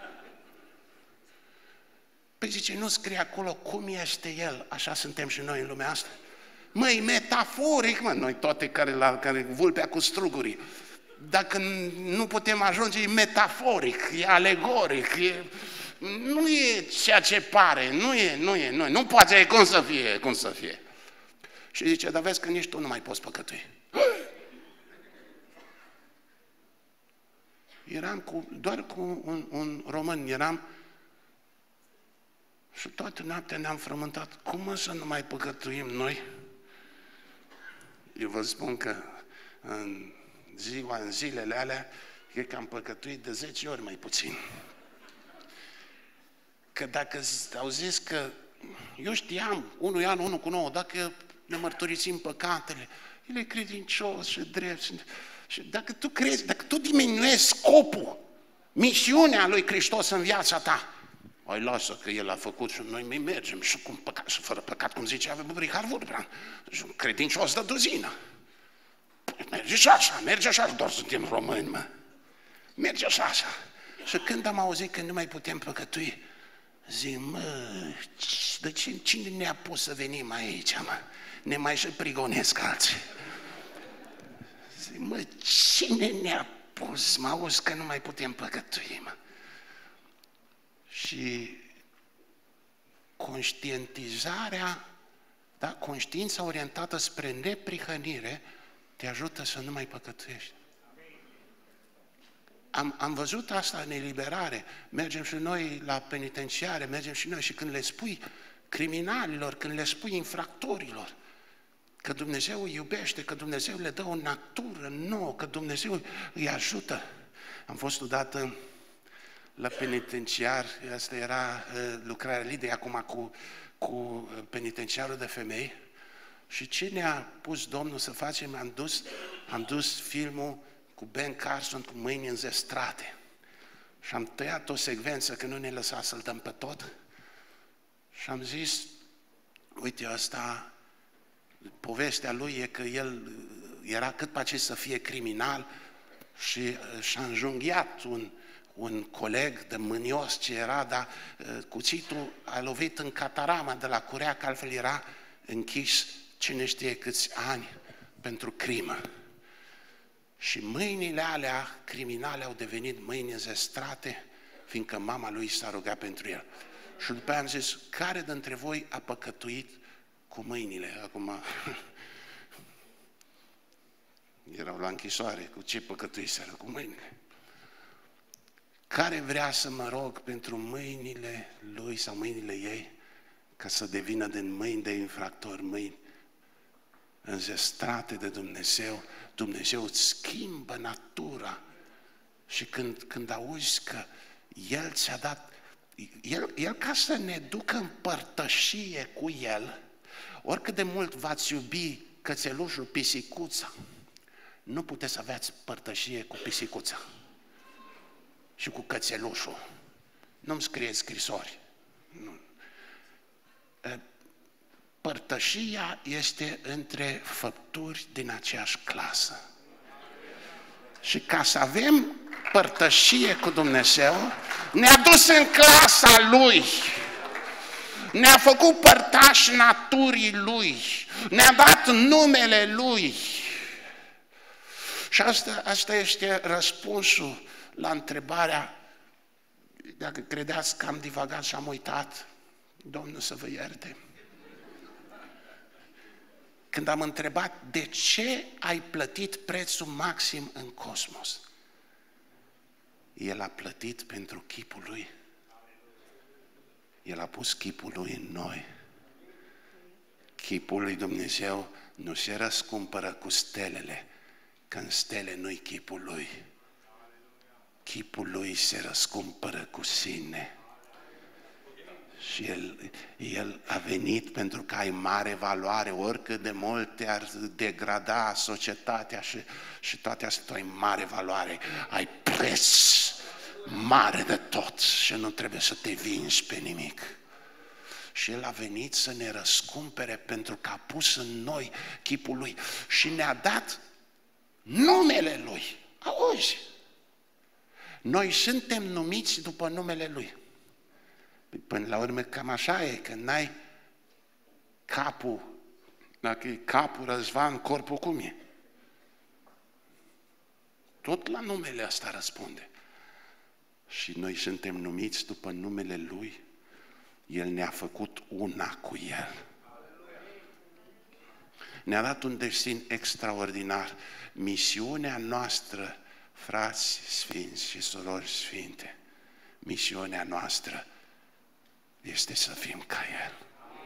Păi zice, nu scrie acolo cum este El, așa suntem și noi în lumea asta. Măi, metaforic, mă, noi toate care vulpea cu strugurii. Dacă nu putem ajunge, e metaforic, e alegoric, nu e ceea ce pare, nu poate, cum să fie. Și zice, dar vezi că nici tu nu mai poți păcătui. Doar cu un român și toată noaptea ne-am frământat. Cum să nu mai păcătuim noi? Eu vă spun că în zilele alea, cred că am păcătuit de 10 ori mai puțin. Că dacă au zis că, eu știam, unul ia, unul cu 9, dacă ne mărturisim păcatele, el e credincios și drept. Și dacă tu crezi, dacă tu diminuezi scopul, misiunea lui Hristos în viața ta, ai lasă că El a făcut și noi mai mergem și cu păcat și fără păcat, cum zicea Richard Wurbrand, și un credincios de duzină. Merge și așa, doar suntem români, mă. Merge și așa. Și când am auzit că nu mai putem păcătui, zic, mă, de cine ne-a pus să venim aici, mă? Ne mai și prigonesc alții. Zic, mă, cine ne-a pus? Mă auzi că nu mai putem păcătui, mă. Și conștientizarea, da, conștiința orientată spre neprihănire, te ajută să nu mai păcătuiești. Am văzut asta în eliberare. Mergem și noi la penitenciare, mergem și noi și când le spui criminalilor, când le spui infractorilor, că Dumnezeu îi iubește, că Dumnezeu le dă o natură nouă, că Dumnezeu îi ajută. Am fost odată la penitenciar, asta era lucrarea Lidei acum cu penitenciarul de femei, și ce ne-a pus Domnul să facem? Am dus filmul cu Ben Carson cu mâini înzestrate și am tăiat o secvență că nu ne lăsa să-l dăm pe tot și am zis, uite, asta, povestea lui e că el era cât pe ce să fie criminal și și-a înjunghiat un coleg de mânios ce era, dar cuțitul a lovit în catarama de la curea, că altfel era închis cine știe câți ani pentru crimă. Și mâinile alea criminale au devenit mâini înzestrate, fiindcă mama lui s-a rugat pentru el. Și după aia am zis, care dintre voi a păcătuit cu mâinile? Acum erau la închisoare, cu ce păcătuiseră? Cu mâinile. Care vrea să mă rog pentru mâinile lui sau mâinile ei ca să devină din mâini de infractori mâini înzestrate de Dumnezeu? Dumnezeu îți schimbă natura și când auzi că El ți-a dat, El ca să ne ducă în părtășie cu El, oricât de mult v-ați iubi cățelușul, pisicuța, nu puteți aveați părtășie cu pisicuța și cu cățelușul. Nu-mi scrieți scrisori. Nu. Părtășia este între făpturi din aceeași clasă. Și ca să avem părtășie cu Dumnezeu, ne-a dus în clasa Lui. Ne-a făcut părtași naturii Lui. Ne-a dat numele Lui. Și asta este răspunsul la întrebarea, dacă credeați că am divagat și am uitat, Domnul să vă ierte. Când am întrebat de ce ai plătit prețul maxim în cosmos, El a plătit pentru chipul Lui. El a pus chipul Lui în noi. Chipul lui Dumnezeu nu se răscumpără cu stelele, că în stele nu-i chipul Lui. Chipul Lui se răscumpără cu sine. Și El a venit pentru că ai mare valoare, oricât de mult te-ar degrada societatea și toate astea, tu ai mare valoare, ai preț mare de tot și nu trebuie să te vinzi pe nimic. Și El a venit să ne răscumpere pentru că a pus în noi chipul Lui și ne-a dat numele Lui. Auzi? Noi suntem numiți după numele Lui. Până la urmă cam așa e, că n-ai capul, dacă e capul Răzvan, corpul cum e? Tot la numele ăsta răspunde. Și noi suntem numiți după numele Lui. El ne-a făcut una cu El. Ne-a dat un destin extraordinar. Misiunea noastră, frați sfinți și surori sfinte, misiunea noastră este să fim ca El.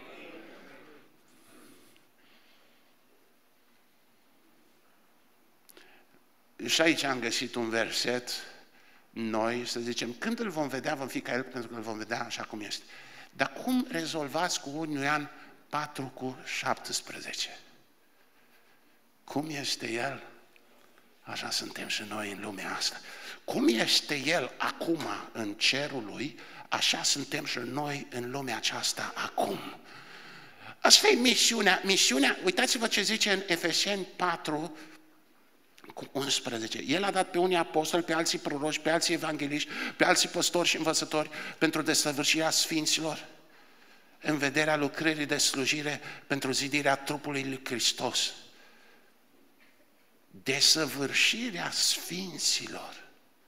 Și aici am găsit un verset, noi să zicem, când îl vom vedea, vom fi ca El, pentru că îl vom vedea așa cum este. Dar cum rezolvați cu 1 Ioan 4:17? Cum este El? Așa suntem și noi în lumea asta. Cum este El acum în cerul Lui, așa suntem și noi în lumea aceasta acum. Asta e misiunea. Uitați-vă ce zice în Efeseni 4:11. El a dat pe unii apostoli, pe alții proroci, pe alții evangeliști, pe alții păstori și învățători pentru desăvârșirea sfinților, în vederea lucrării de slujire pentru zidirea trupului lui Hristos. Desăvârșirea sfinților.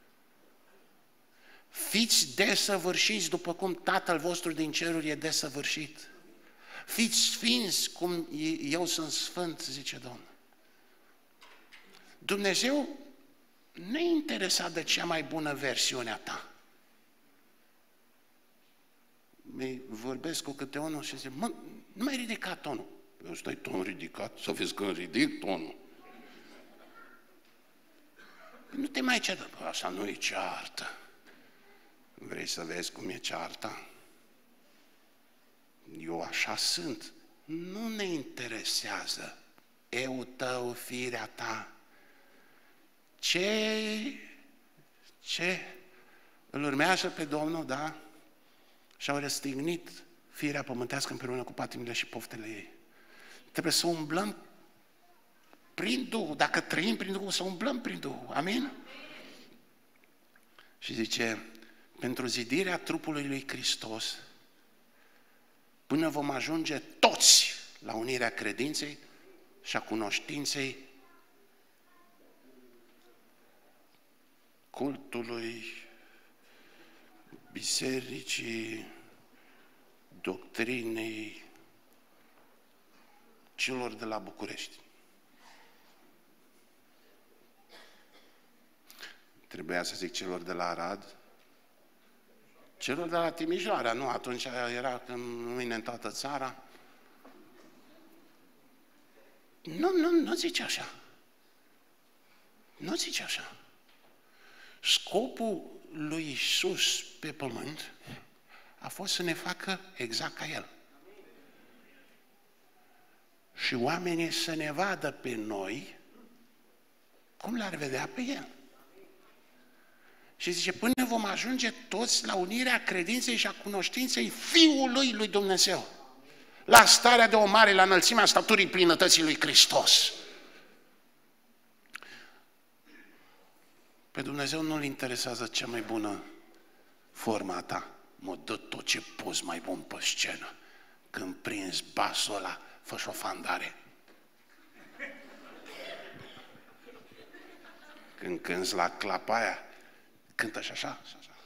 Fiți desăvârșiți după cum Tatăl vostru din ceruri e desăvârșit. Fiți sfinți cum eu sunt sfânt, zice Domnul. Dumnezeu nu e interesat de cea mai bună versiune a ta. Vorbesc cu câte unul și zic, mă, nu mai ridica tonul. Eu stai ton ridicat, să vezi când ridic tonul. Nu te mai certă, așa nu e ceartă. Vrei să vezi cum e cearta? Eu așa sunt. Nu ne interesează eu tău, firea ta. Ce îl urmează pe Domnul, da? Și-au răstignit firea pământească împreună cu patimile și poftele ei. Trebuie să umblăm prin Duhul. Dacă trăim prin Duhul, să umblăm prin Duhul. Amin? Și zice, pentru zidirea trupului lui Hristos, până vom ajunge toți la unirea credinței și a cunoștinței, cultului, bisericii, doctrinei celor de la București. Trebuia să zic celor de la Arad, Celor de la Timișoara, nu, atunci era când mâine în toată țara. Nu zice așa. Nu zice așa. Scopul lui Iisus pe pământ a fost să ne facă exact ca El. Și oamenii să ne vadă pe noi cum l-ar vedea pe El. Și zice, până vom ajunge toți la unirea credinței și a cunoștinței Fiului lui Dumnezeu. La starea de o mare, la înălțimea staturii plinătății lui Hristos. Pe Dumnezeu nu-L interesează cea mai bună forma ta. Mă dă tot ce poți mai bun pe scenă. Când prinzi basul ăla, fă-și o fandare. Când cânti la clapa aia, cântă și așa, și așa.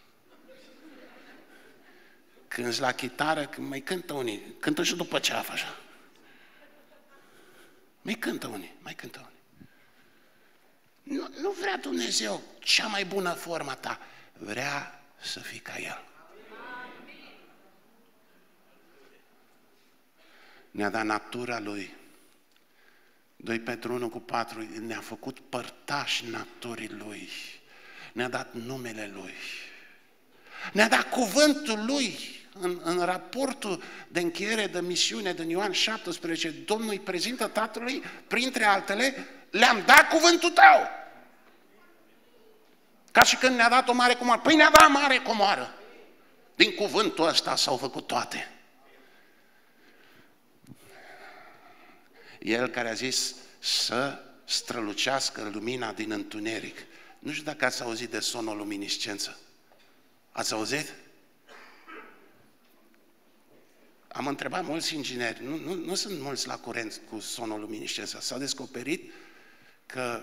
Cânti la chitară, mai cântă unii, cântă și după ceafă, așa. Mai cântă unii. Nu vrea Dumnezeu cea mai bună formă ta, vrea să fii ca El. Ne-a dat natura Lui. 2 Petru 1:4, ne-a făcut părtași naturii Lui. Ne-a dat numele Lui. Ne-a dat cuvântul Lui. În raportul de încheiere de misiune din Ioan 17, Domnul îi prezintă Tatălui, printre altele, le-am dat cuvântul tău. Ca și când ne-a dat o mare comoară. Păi ne-a dat mare comoară. Din cuvântul ăsta s-au făcut toate. El care a zis să strălucească lumina din întuneric. Nu știu dacă ați auzit de sonoluminiscență. Ați auzit? Am întrebat mulți ingineri, nu sunt mulți la curent cu sonoluminiscența. S-a descoperit că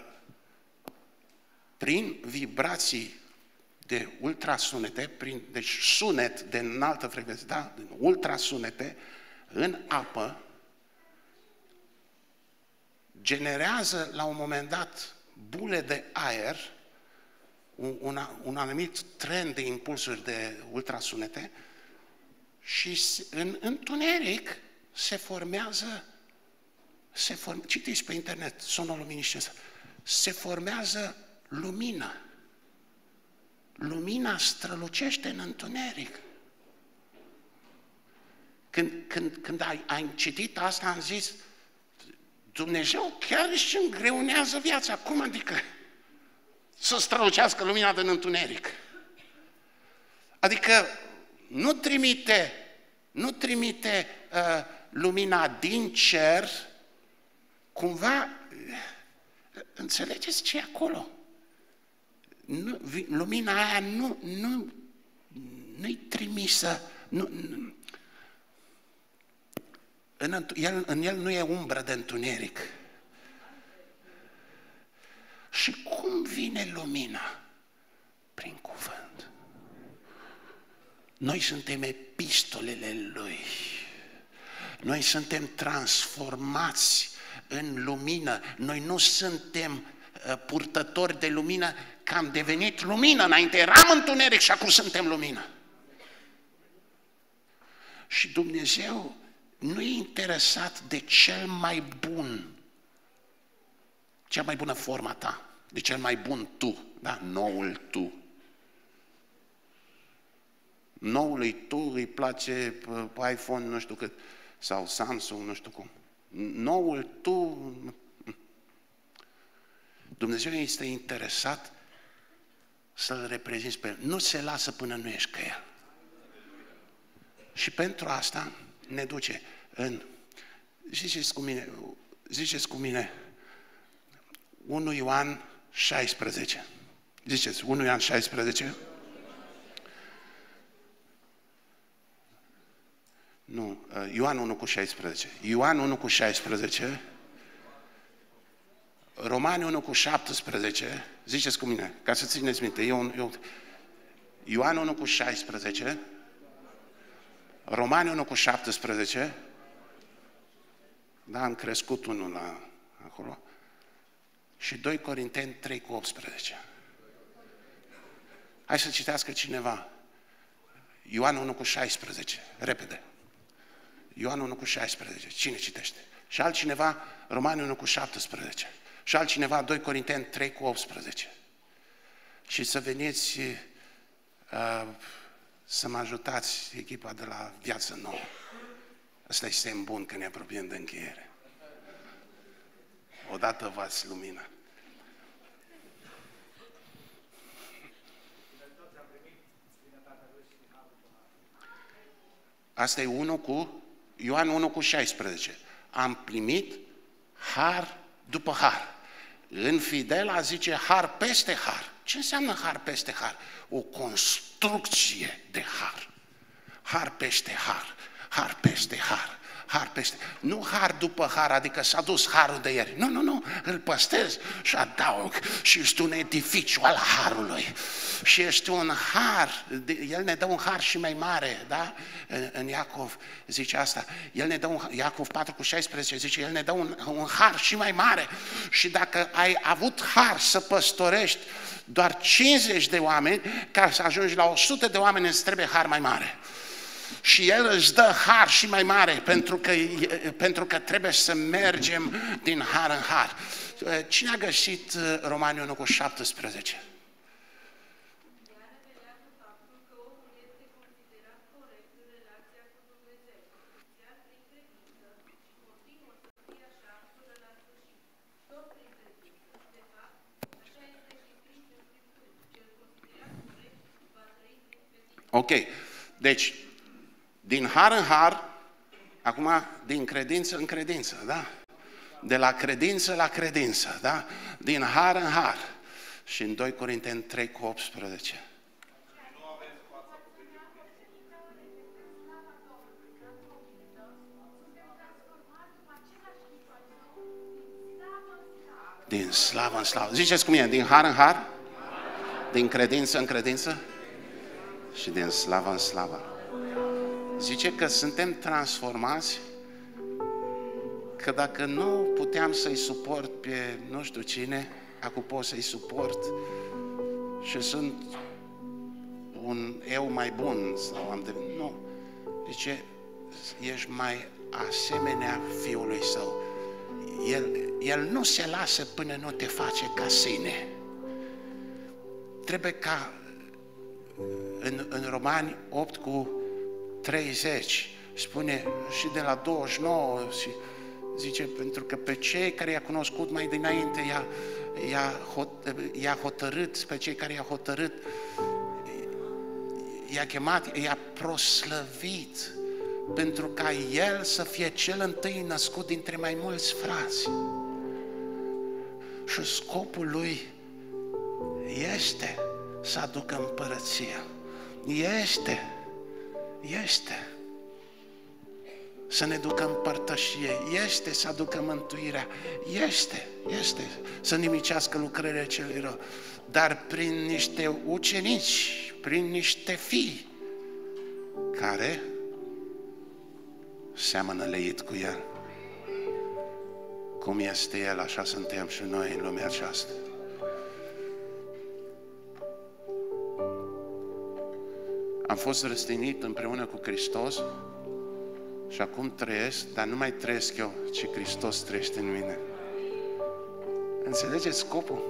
prin vibrații de ultrasunete, deci sunet de înaltă frecvență, da? Ultrasunete, în apă, generează la un moment dat bule de aer, un anumit trend de impulsuri de ultrasunete și în întuneric se formează, citiți pe internet, sonoluminiscență, se formează lumină. Lumina strălucește în întuneric. Când ai citit asta, am zis, Dumnezeu chiar își îngreunează viața. Cum adică să strălucească lumina din întuneric? Adică nu trimite lumina din cer, cumva, înțelegeți ce e acolo? Lumina aia nu-i trimisă, în el nu e umbră de întuneric. Și cum vine lumina? Prin cuvânt. Noi suntem epistolele Lui. Noi suntem transformați în lumină. Noi nu suntem purtători de lumină, că am devenit lumină. Înainte eram întuneric și acum suntem lumină. Și Dumnezeu nu e interesat de cel mai bun, cea mai bună forma ta, de cel mai bun tu, da? Noul tu. Noului tu îi place pe iPhone nu știu cât, sau Samsung nu știu cum. Noul tu, Dumnezeu este interesat să-L reprezinți pe El. Nu se lasă până nu ești ca El. Și pentru asta ne duce în, ziceți cu mine, 1 Ioan 16. Ziceți, 1 Ioan 16. Nu, Ioan 1:16. Ioan 1:16. Romani 1:17. Ziceți cu mine, ca să țineți minte. Ioan 1:16. Romani 1:17. Da, am crescut unul la acolo. Și 2 Corinteni 3:18. Hai să citească cineva. Ioan 1 cu 16, repede. Ioan 1 cu 16, cine citește? Și altcineva, Romani 1 cu 17. Și altcineva, 2 Corinteni 3 cu 18. Și să veniți să mă ajutați, echipa de la Viață Nouă. Ăsta e semn bun că ne apropiem de încheiere. Odată v-ați luminat. Asta e Ioan 1 cu 16. Am primit har după har. În Fidela zice har peste har. Ce înseamnă har peste har? O construcție de har. Har peste har. Har peste har. Har peste... Nu har după har, adică s-a dus harul de ieri. Nu, îl păstrez și adaug și ești un edificiu al harului. Și ești un har, el ne dă un har și mai mare, da? În Iacov zice asta. El ne dă Iacov 4 cu 16 zice, el ne dă un har și mai mare. Și dacă ai avut har să păstorești doar 50 de oameni, ca să ajungi la 100 de oameni îți trebuie har mai mare. Și El își dă har și mai mare, pentru că trebuie să mergem din har în har. Cine a găsit Romani 1 cu 17? Ok, deci din har în har, acum din credință în credință, da? De la credință la credință, da? Din har în har. Și în 2 Corinteni 3 cu 18. Din slavă în slavă. Ziceți cum e, din har în har? Din credință în credință? Și din slavă în slavă. Zice că suntem transformați, că dacă nu puteam să-i suport pe nu știu cine, acum pot să-i suport și sunt un eu mai bun sau am devenit. Nu. Zice, ești mai asemenea Fiului Său. El nu se lasă până nu te face ca sine. Trebuie ca în Romani 8 cu 30 spune și de la 29 și zice, pentru că pe cei care i-a cunoscut mai dinainte i-a hotărât, pe cei care i-a hotărât i-a chemat, i-a proslăvit pentru ca El să fie cel întâi născut dintre mai mulți frați. Și scopul Lui este să aducă împărăția. Este să ne ducă în părtășie, este să aducă mântuirea, este să nimicească lucrările celui rău, dar prin niște ucenici, prin niște fii care seamănă leit cu El. Cum este El, așa suntem și noi în lumea aceasta. Am fost răstignit împreună cu Hristos și acum trăiesc, dar nu mai trăiesc eu, ci Hristos trăiește în mine. Înțelegeți scopul?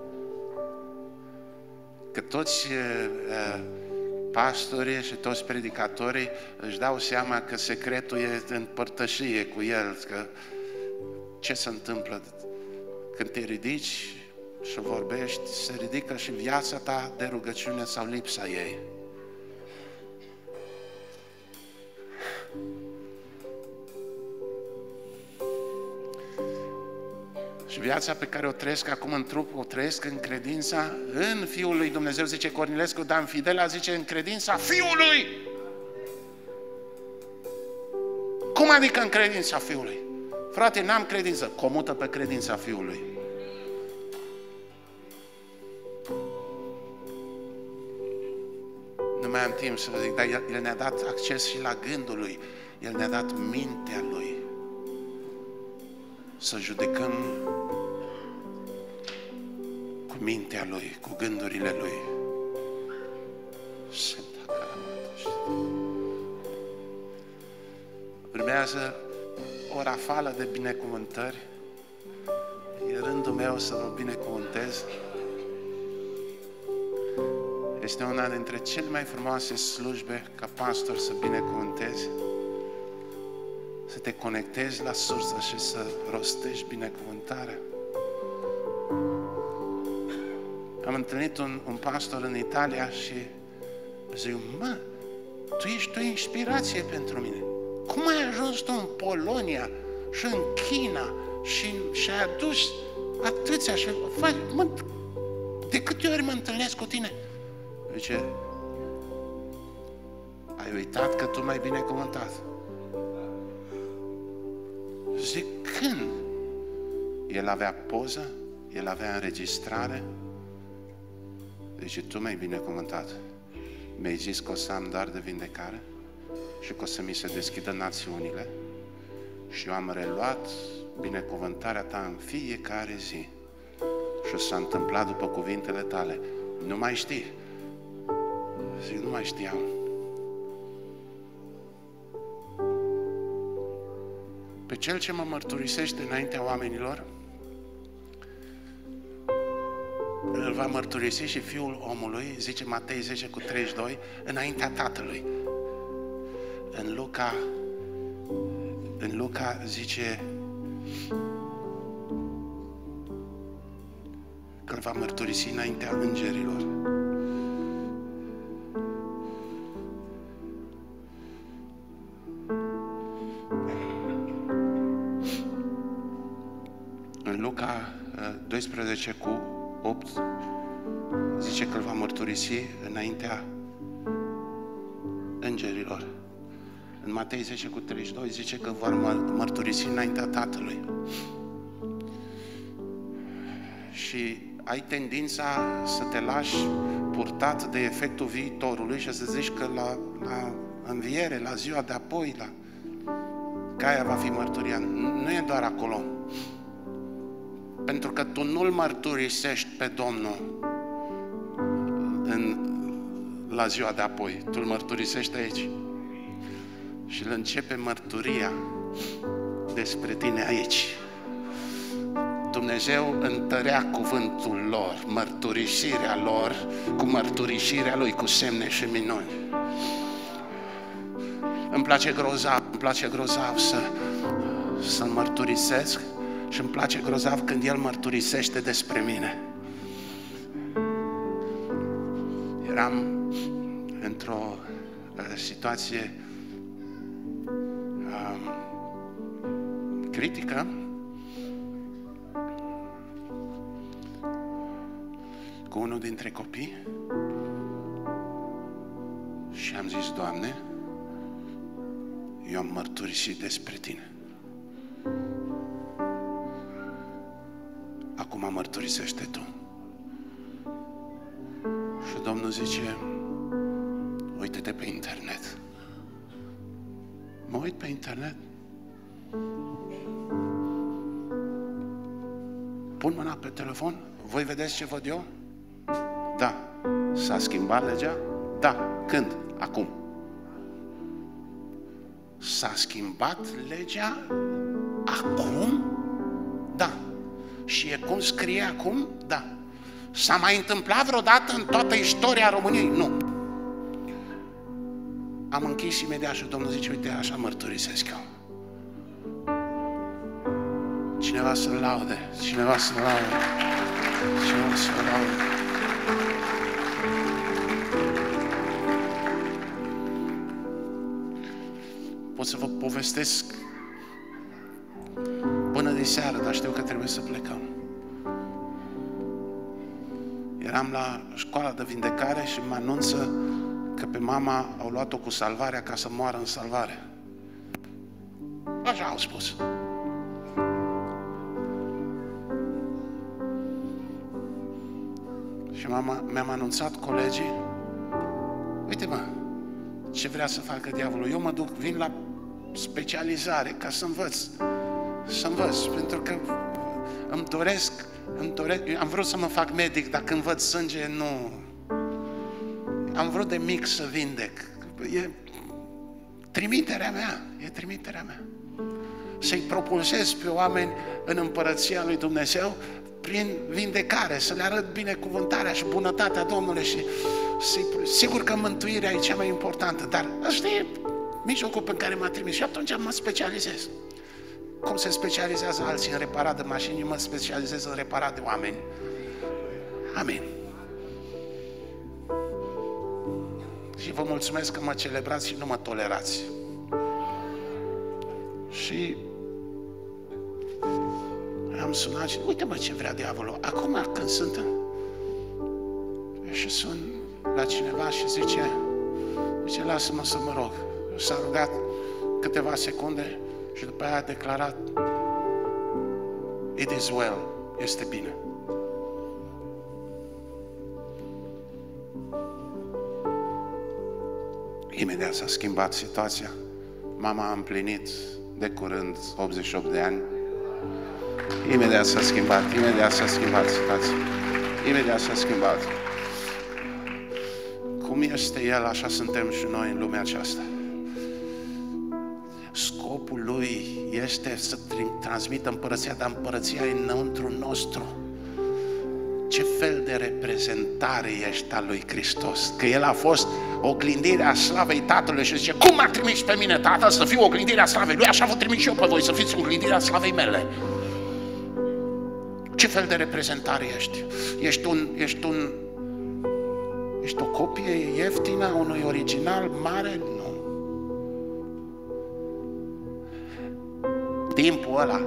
Că toți pastorii și toți predicatorii își dau seama că secretul e în părtășie cu El, că ce se întâmplă când te ridici și vorbești, se ridică și viața ta de rugăciune sau lipsa ei. Și viața pe care o trăiesc acum în trup, o trăiesc în credința în Fiul lui Dumnezeu, zice Cornilescu, dar în Fidela zice în credința Fiului. Cum adică în credința Fiului? Frate, n-am credință, comută pe credința Fiului. Nu mai am timp să vă zic, dar El ne-a dat acces și la gândul Lui. El ne-a dat mintea Lui. Să judecăm cu mintea Lui, cu gândurile Lui. Urmează o rafală de binecuvântări. E rândul meu să vă binecuvântez. Este una dintre cele mai frumoase slujbe ca pastor să binecuvântezi, să te conectezi la sursă și să rostești binecuvântarea. Am întâlnit un pastor în Italia și zic, mă, tu ești o inspirație pentru mine. Cum ai ajuns tu în Polonia și în China și ai adus atâția și faci, mă, de câte ori mă întâlnesc cu tine? Zice, ai uitat că tu m-ai binecuvântat. Zic, când? El avea poză, el avea înregistrare. Zice, tu m-ai binecuvântat. Mi-ai zis că o să am dar de vindecare și că o să mi se deschidă națiunile și eu am reluat binecuvântarea ta în fiecare zi. Și s-a întâmplat după cuvintele tale. Nu mai știi? Zic, nu mai știam. Pe cel ce mă mărturisește înaintea oamenilor, îl va mărturisi și Fiul omului, zice Matei 10:32, înaintea Tatălui. În Luca zice că îl va mărturisi înaintea îngerilor. În Luca 12:8 zice că îl va mărturisi înaintea îngerilor. În Matei 10:32 zice că va mărturisi înaintea Tatălui. Și ai tendința să te lași purtat de efectul viitorului și să zici că la înviere, la ziua de apoi, că aia va fi mărturia. Nu e doar acolo. Pentru că tu nu-L mărturisești pe Domnul la ziua de apoi. Tu îl mărturisești aici. Și îl începe mărturia despre tine aici. Dumnezeu întărea cuvântul lor, mărturisirea lor, cu mărturisirea Lui, cu semne și minuni. Îmi place grozav să-L mărturisesc și îmi place grozav când El mărturisește despre mine. Eram într-o situație critică cu unul dintre copii și am zis, Doamne, eu am mărturisit despre Tine. Acum mărturisește Tu. Și Domnul zice, uite-te pe internet. Mă uit pe internet. Pun mâna pe telefon. Voi vedeți ce văd eu? Da. S-a schimbat legea? Da. Când? Acum. S-a schimbat legea? Acum? Da. Și e cum scrie acum? Da. S-a mai întâmplat vreodată în toată istoria României? Nu. Am închis imediat și Domnul zice, uite, așa mărturisesc eu. Cineva să-L laude, cineva să-L laude, cineva să-L laude. Pot să vă povestesc până de seară, dar știu că trebuie să plecăm. Eram la școala de vindecare și mă anunță că pe mama au luat-o cu salvarea ca să moară în salvare. Așa au spus. Și mi-am anunțat colegii, uite mă, ce vrea să facă diavolul. Eu mă duc, vin la specializare ca să învăț, pentru că îmi doresc, am vrut să mă fac medic, dar când văd sânge, nu. Am vrut de mic să vindec. Trimiterea mea, e trimiterea mea. Să-i propulsez pe oameni în împărăția lui Dumnezeu prin vindecare, să le arăt binecuvântarea și bunătatea Domnului și sigur că mântuirea e cea mai importantă, dar ăsta e mijlocul pe care m-a trimis și atunci mă specializez. Cum se specializează alții în reparat de mașini, mă specializez în reparat de oameni. Amin. Și vă mulțumesc că mă celebrați și nu mă tolerați. Și am sunat și uite mă ce vrea diavolul. Acum când sunt și sun la cineva și zice lasă-mă să mă rog. S-a rugat câteva secunde și după aia a declarat it is well, este bine. Imediat s-a schimbat situația. Mama a împlinit de curând 88 de ani. Imediat s-a schimbat situația. Imediat s-a schimbat. Cum este El, așa suntem și noi în lumea aceasta. Scopul Lui este să transmită împărăția, dar împărăția e înăuntru nostru. Ce fel de reprezentare ești a lui Hristos? Că El a fost oglindirea slavei Tatălui și zice, cum m-a trimis pe mine Tatăl să fiu oglindirea slavei Lui? Așa vă trimit și eu pe voi, să fiți oglindirea slavei mele. Ce fel de reprezentare ești? Ești o copie ieftină a unui original mare? Nu. Timpul ăla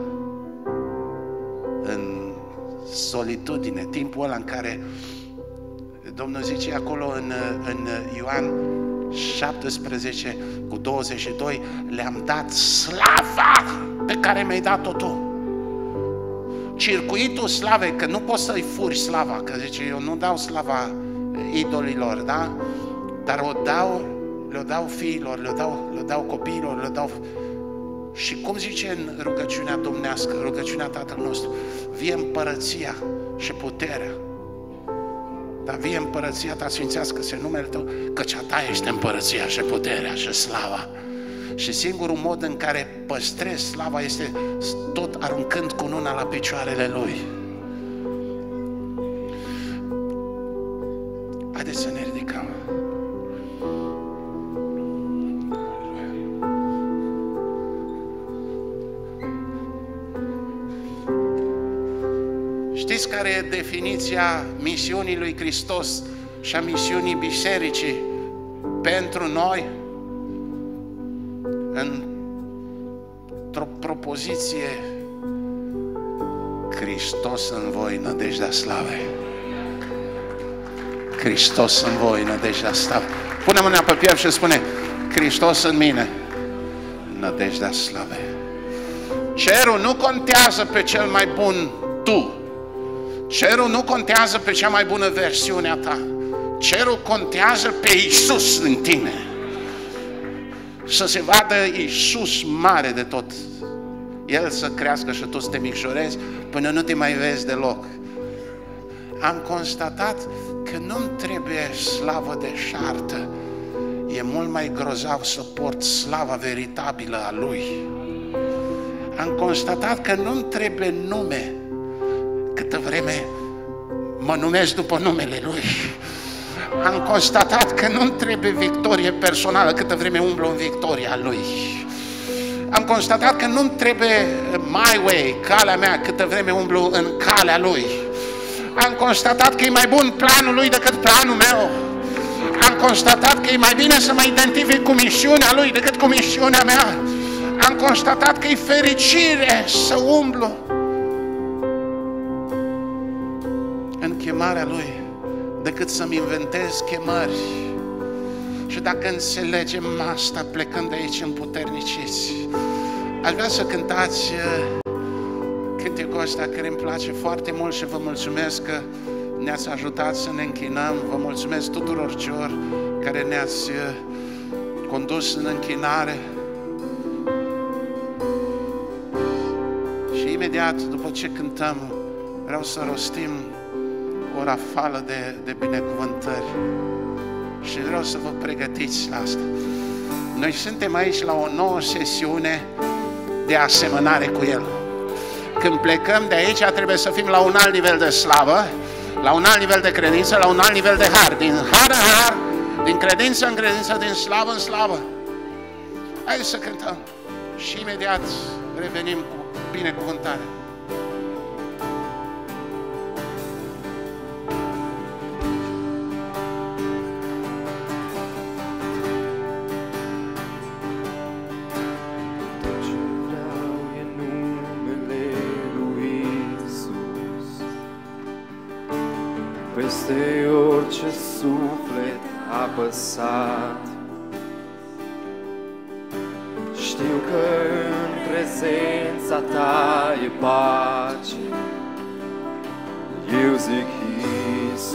în solitudine, timpul ăla în care Domnul zice acolo în Ioan 17 cu 22, le-am dat slava pe care mi-ai dat-o tu. Circuitul slavei, că nu poți să-i furi slava, că zice, eu nu dau slava idolilor, da? Dar le dau fiilor, le dau copiilor, le dau... Și cum zice în rugăciunea domnească, rugăciunea Tatăl nostru, vie împărăția și puterea. Dar vie împărăția ta, sfințească-se numele tău, căci a ta este împărăția și puterea și slava. Și singurul mod în care păstrezi slava este tot aruncând cununa la picioarele Lui. Haideți să ne ridicăm. Știți care e definiția misiunii lui Hristos și a misiunii bisericii pentru noi? Într-o propoziție, Hristos în voi, nădejdea slavei. Hristos în voi, nădejdea slavei. Pune mâna pe piept și spune, Hristos în mine, nădejdea slavei. Cerul nu contează pe cel mai bun tu. Cerul nu contează pe cea mai bună versiune a ta. Cerul contează pe Iisus în tine. Să se vadă Iisus mare de tot. El să crească și tu să te micșorezi până nu te mai vezi deloc. Am constatat că nu-mi trebuie slavă de șartă. E mult mai grozav să port slava veritabilă a Lui. Am constatat că nu-mi trebuie nume câtă vreme mă numesc după numele Lui. Am constatat că nu-mi trebuie victorie personală câtă vreme umblu în victoria Lui. Am constatat că nu-mi trebuie my way, calea mea, câtă vreme umblu în calea Lui. Am constatat că e mai bun planul Lui decât planul meu. Am constatat că e mai bine să mă identific cu misiunea Lui decât cu misiunea mea. Am constatat că e fericire să umblu în chemarea Lui decât să-mi inventez chemări. Și dacă înțelegem asta plecând de aici împuterniciți, aș vrea să cântați cântecul ăsta care îmi place foarte mult și vă mulțumesc că ne-ați ajutat să ne închinăm. Vă mulțumesc tuturor celor care ne-ați condus în închinare. Și imediat după ce cântăm, vreau să rostim o rafală de binecuvântări. Și vreau să vă pregătiți la asta. Noi suntem aici la o nouă sesiune de asemănare cu El. Când plecăm de aici, trebuie să fim la un alt nivel de slavă, la un alt nivel de credință, la un alt nivel de har. Din har în har, din credință în credință, din slavă în slavă. Haideți să cântăm și imediat revenim cu binecuvântare. Peste orice suflet apăsat, știu că în prezența Ta e pace. Eu zic Iisus.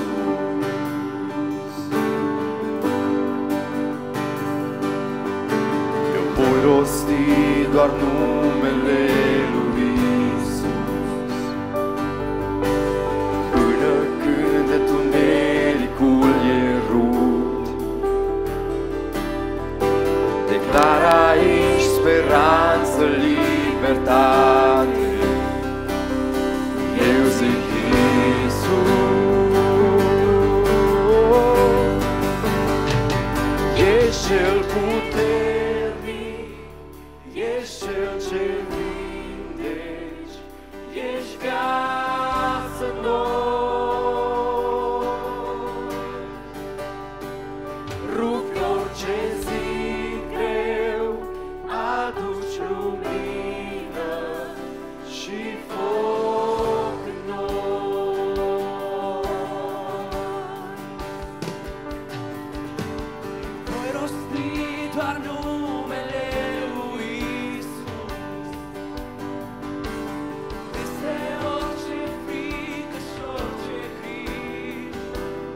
Eu voi rosti doar numele Lui Iisus, până când întunericul e rupt. Declar aici speranță, libertate. Eu zic Iisus. Ești Cel puternic, ești Cel ce vindeci, ești viață nouă. Rupi orice zid greu, aduci lumină și foc nou. Voi rosti doar numele Lui Iisus, peste orice frică și orice griji,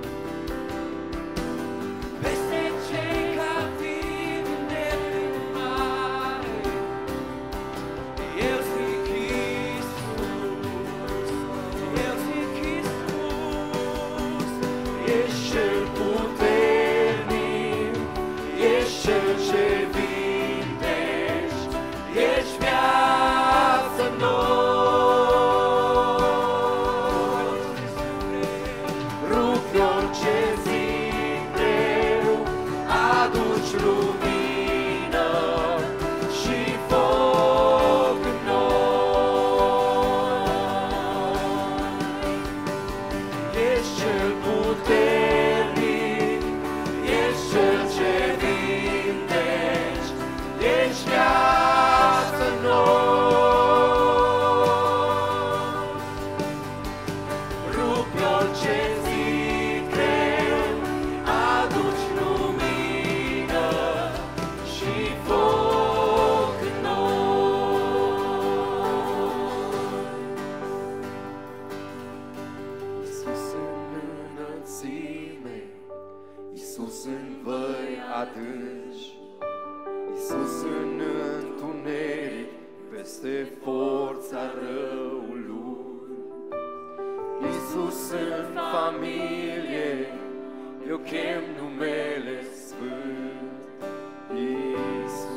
peste cei captivi în neprimare. Eu zic Iisus, eu zic Iisus. Ești Cel puternic, ești Cel ce vindești, ești viață nouă. Rupi orice zid greu, aduci lumină și foc nou. Ești Cel puternic, ești Cel ce vindești, ești viață nouă. Rupi orice zid greu, aduci lumină și foc nou. Iisus în înălțime, Iisus în văi adânci, Iisus în întuneric, peste forța răului. Iisus în familie, eu chem numele Sfânt. Iisus.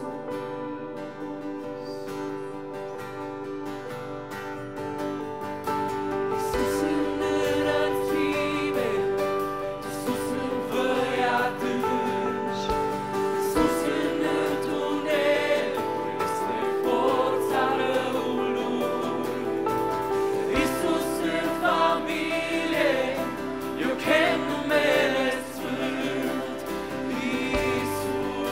Iisus în înălțime, Iisus în văi adânci, Iisus în întuneric, peste forța răului. Iisus în familie, eu chem numele Sfânt. Iisus.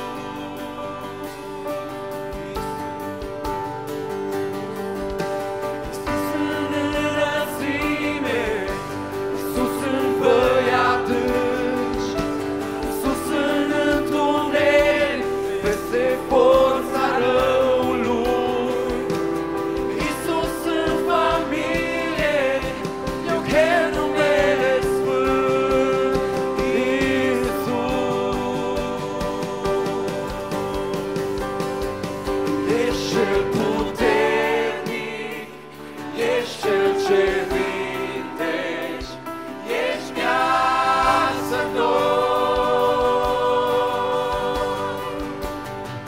Iisus în înălțime, Iisus în văi adânci, Iisus în întuneric, peste forța răului. Iisus în familie, eu chem numele Sfânt. Iisus. Ești Cel puternic, ești Cel ce vindești, ești viață nouă.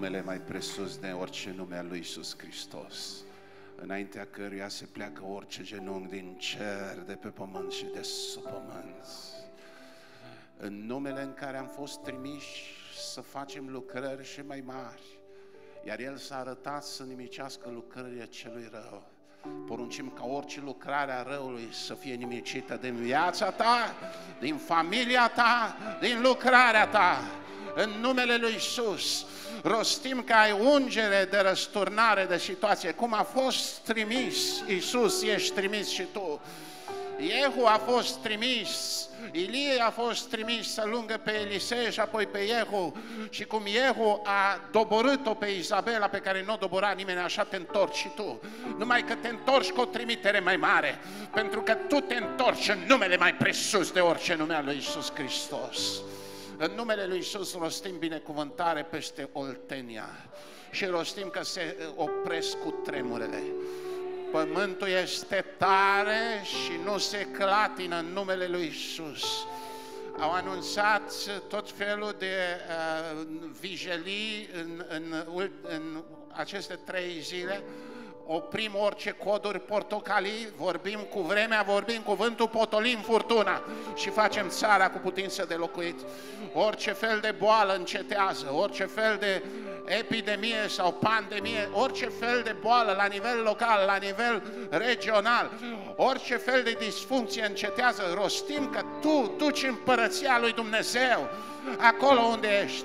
numele mai presus de orice nume al lui Iisus Hristos, înaintea căruia se pleacă orice genunchi din cer, de pe pământ și de sub pământ. În numele în care am fost trimiși să facem lucrări și mai mari, iar El s-a arătat să nimicească lucrările celui rău. Poruncim ca orice lucrare a răului să fie nimicită din viața ta, din familia ta, din lucrarea ta. În numele lui Iisus rostim că ai ungere de răsturnare de situație. Cum a fost trimis Iisus, ești trimis și tu. Iehu a fost trimis, Ilie a fost trimis să lungă pe Elisei și apoi pe Iehu, și cum Iehu a doborât-o pe Izabela pe care nu o dobora nimeni, așa te întorci și tu. Numai că te întorci cu o trimitere mai mare, pentru că tu te întorci în numele mai presus de orice nume al lui Iisus Hristos. În numele lui Iisus rostim binecuvântare peste Oltenia și rostim că se opresc cu tremurele. Pământul este tare și nu se clatină în numele lui Iisus. Au anunțat tot felul de vijelii în aceste 3 zile. Oprim orice coduri portocalii, vorbim cu vremea, vorbim cuvântul, potolim furtuna și facem țara cu putință de locuit. Orice fel de boală încetează, orice fel de epidemie sau pandemie, orice fel de boală la nivel local, la nivel regional, orice fel de disfuncție încetează. Rostim că tu duci împărăția lui Dumnezeu acolo unde ești.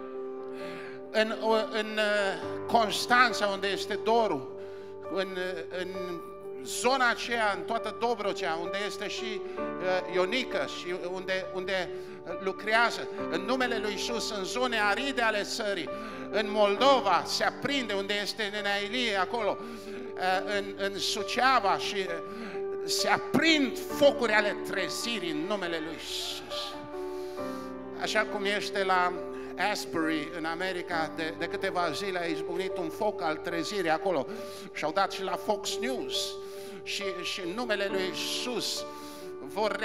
În Constanța, unde este Doru, în zona aceea, în toată Dobrogea, unde este și Ionica și unde lucrează, în numele lui Iisus, în zone aride ale țării, în Moldova se aprinde, unde este Nenea Ilie acolo, în Suceava, și se aprind focuri ale trezirii în numele lui Iisus. Așa cum este la Asbury, în America, de câteva zile a izbucnit un foc al trezirii acolo și au dat și la Fox News și în numele lui Iisus vor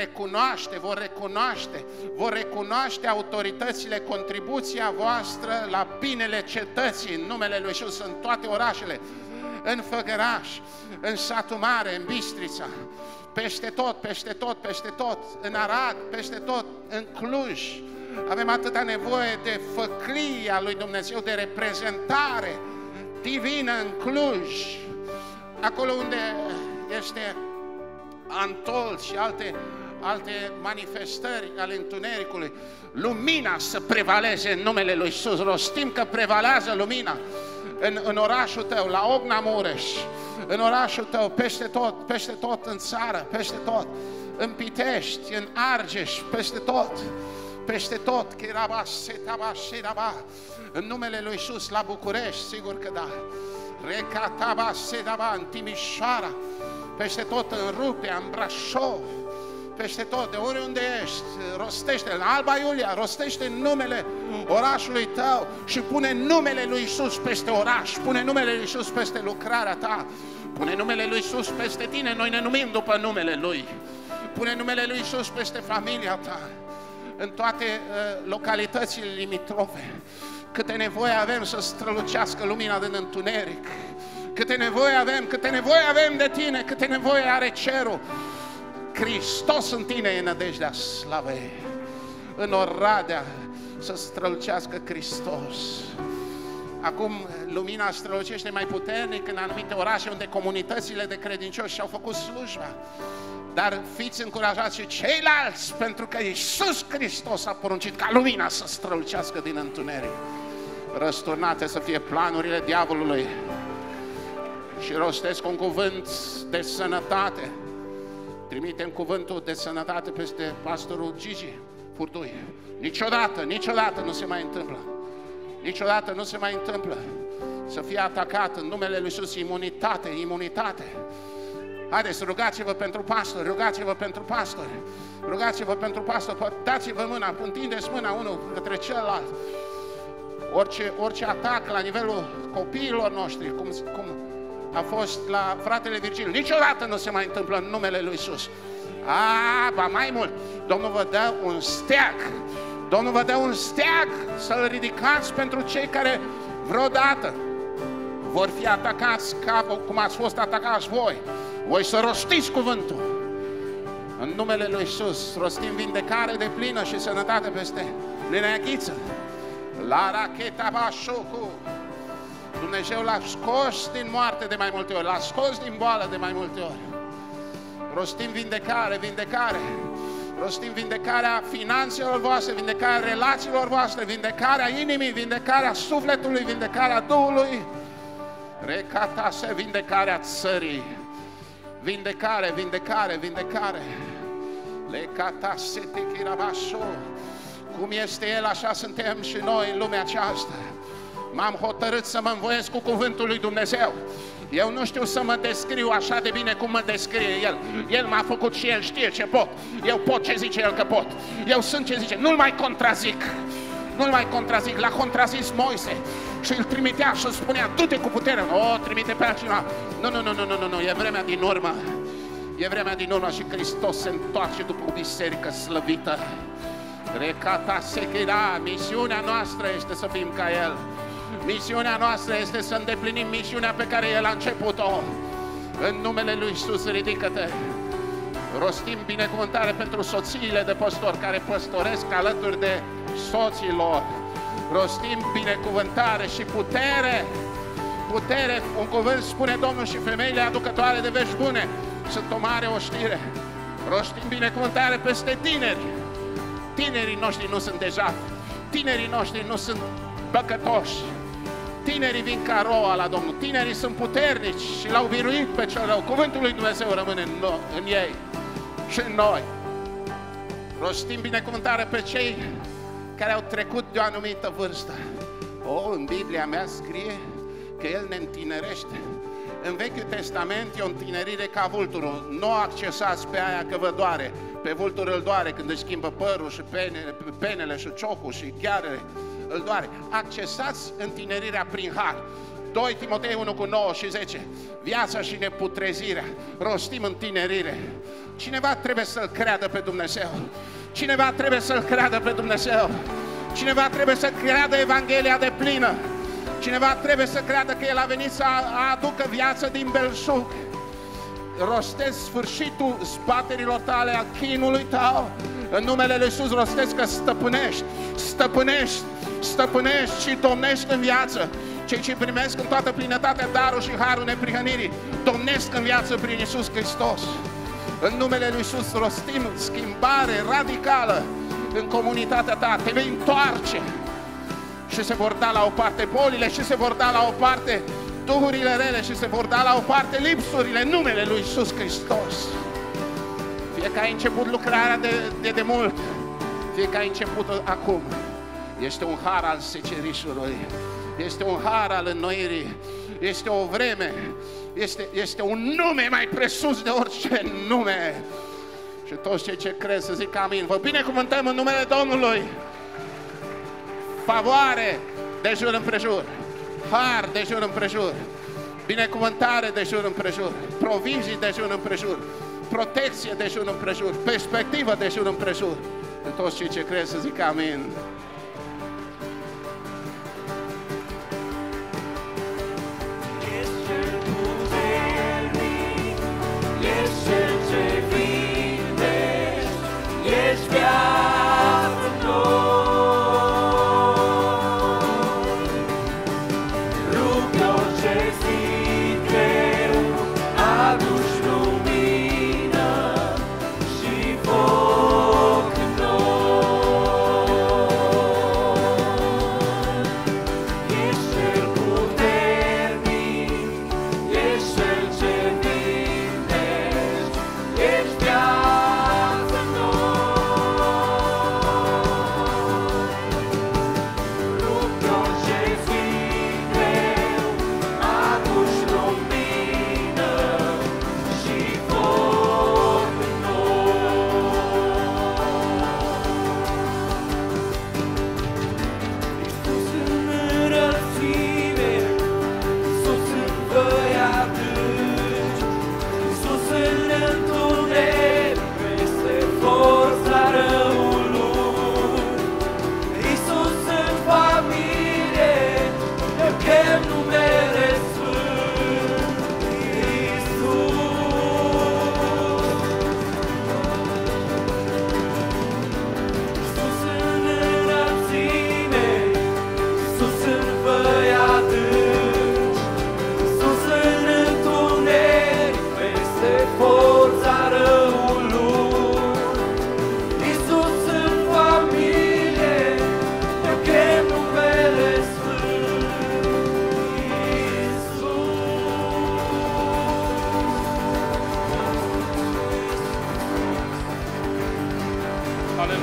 recunoaște autoritățile contribuția voastră la binele cetății în numele lui Iisus, în toate orașele, în Făgăraș, în Satul Mare, în Bistrița, peste tot, în Arad, peste tot, în Cluj. Avem atâta nevoie de făclia lui Dumnezeu, de reprezentare divină în Cluj, acolo unde este Antol și alte manifestări ale întunericului. Lumina să prevaleze în numele lui Iisus. Rostim că prevalează lumina în orașul tău, la Ogna Mureș, în orașul tău, peste tot în țară, peste tot, în Pitești, în Argeș, peste tot, în numele lui Iisus, la București, sigur că da, în Timișoara, peste tot, în Rupea, în Brașov, peste tot, de oriunde ești, rostește, în Alba Iulia, rostește în numele orașului tău și pune numele lui Iisus peste oraș, pune numele lui Iisus peste lucrarea ta, pune numele lui Iisus peste tine, noi ne numim după numele Lui, pune numele lui Iisus peste familia ta, în toate localitățile limitrofe. Câte nevoie avem să strălucească lumina din întuneric, câte nevoie avem de tine, câte nevoie are cerul. Hristos în tine e nădejdea slavei. În Oradea să strălucească Hristos. Acum lumina strălucește mai puternic în anumite orașe unde comunitățile de credincioși și-au făcut slujba. Dar fiți încurajați și ceilalți, pentru că Iisus Hristos a poruncit ca lumina să strălucească din întuneric. Răsturnate să fie planurile diavolului. Și rostesc un cuvânt de sănătate. Trimitem cuvântul de sănătate peste pastorul Gigi Furdui. Niciodată nu se mai întâmplă. Niciodată nu se mai întâmplă să fie atacat în numele lui Iisus. Imunitate. Haideți, rugați-vă pentru pastori, dați-vă mâna, întindeți mâna unul către celălalt. Orice atac la nivelul copiilor noștri, cum a fost la fratele Virgil, niciodată nu se mai întâmplă în numele lui Iisus. Ba mai mult, Domnul vă dă un steag. Să-l ridicați pentru cei care Vreodată vor fi atacați ca cum ați fost atacați voi. Voi să rostiți cuvântul. În numele lui Iisus rostim vindecare de plină și sănătate peste Nenea-Ghiță. La Racheta Bașucu. Dumnezeu l-a scos din moarte de mai multe ori, l-a scos din boală de mai multe ori. Rostim vindecare, vindecare. Rostim vindecarea finanțelor voastre, vindecarea relațiilor voastre, vindecarea inimii, vindecarea sufletului, vindecarea Duhului. Recatase, vindecarea țării. Vindecare, vindecare, vindecare. Lecatase techirabașo. Cum este El, așa suntem și noi în lumea aceasta. M-am hotărât să mă învoiesc cu cuvântul lui Dumnezeu. Eu nu știu să mă descriu așa de bine cum mă descrie El. El m-a făcut și El știe ce pot. Eu pot ce zice El că pot. Eu sunt ce zice. Nu-L mai contrazic. Nu-L mai contrazic. L-a contrazis Moise și îl trimitea și îl spunea: du-te cu putere. O, trimite pe altcineva. Nu. E vremea din urmă. E vremea din urmă și Hristos se întoarce după o biserică slăvită. Recata sechera. Misiunea noastră este să fim ca El. Misiunea noastră este să îndeplinim misiunea pe care El a început-o. În numele Lui Iisus, ridică-te. Rostim binecuvântare pentru soțiile de păstori care păstoresc alături de soților. Rostim binecuvântare și putere. Putere, un cuvânt spune Domnul, și femeile aducătoare de vești bune sunt o mare oștire. Rostim binecuvântare peste tineri. Tinerii noștri nu sunt deja. Tinerii noștri nu sunt păcătoși. Tinerii vin ca roa la Domnul. Tinerii sunt puternici și l-au biruit pe cel rău. Cuvântul lui Dumnezeu rămâne în ei și în noi. Rostim binecuvântare pe cei care au trecut de o anumită vârstă. În Biblia mea scrie că El ne întinerește. În Vechiul Testament e o întinerire ca vulturul. Nu accesați pe aia că vă doare. Pe vultur îl doare când își schimbă părul și penele și ciocul și ghearele. Îl doare. Accesați întinerirea prin har. 2 Timotei 1:9-10. Viața și neputrezirea. Rostim întinerire. Cineva trebuie să-L creadă pe Dumnezeu. Cineva trebuie să-L creadă pe Dumnezeu. Cineva trebuie să creadă Evanghelia de plină. Cineva trebuie să creadă că El a venit să aducă viață din belșug. Rostesc sfârșitul zbaterilor tale, al chinului tău. În numele Lui Iisus rostesc că stăpânești, stăpânești, stăpânești și domnești în viață. Cei ce primesc în toată plinătatea darul și harul neprihănirii domnesc în viață prin Iisus Hristos. În numele Lui Iisus rostim schimbare radicală în comunitatea ta. Te vei întoarce și se vor da la o parte bolile și se vor da la o parte duhurile rele și se vor da la o parte lipsurile în numele Lui Iisus Hristos. Fie că ai început lucrarea de mult, fie că ai început acum, este un har al secerișului, este un har al înnoirii, este o vreme, este un nume mai presus de orice nume. Și toți cei ce cred să zic amin. Vă binecuvântăm în numele Domnului. Favoare de jur împrejur, har de jur împrejur, binecuvântare de jur împrejur, provizii de jur împrejur, protecție de jur împrejur, perspectivă de jur împrejur. De toți cei ce cred să zic amin.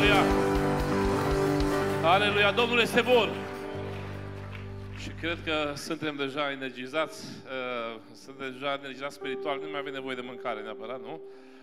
Aleluia! Aleluia! Domnul este bun! Și cred că suntem deja energizați, suntem deja energizați spiritual, nu mai avem nevoie de mâncare neapărat, nu?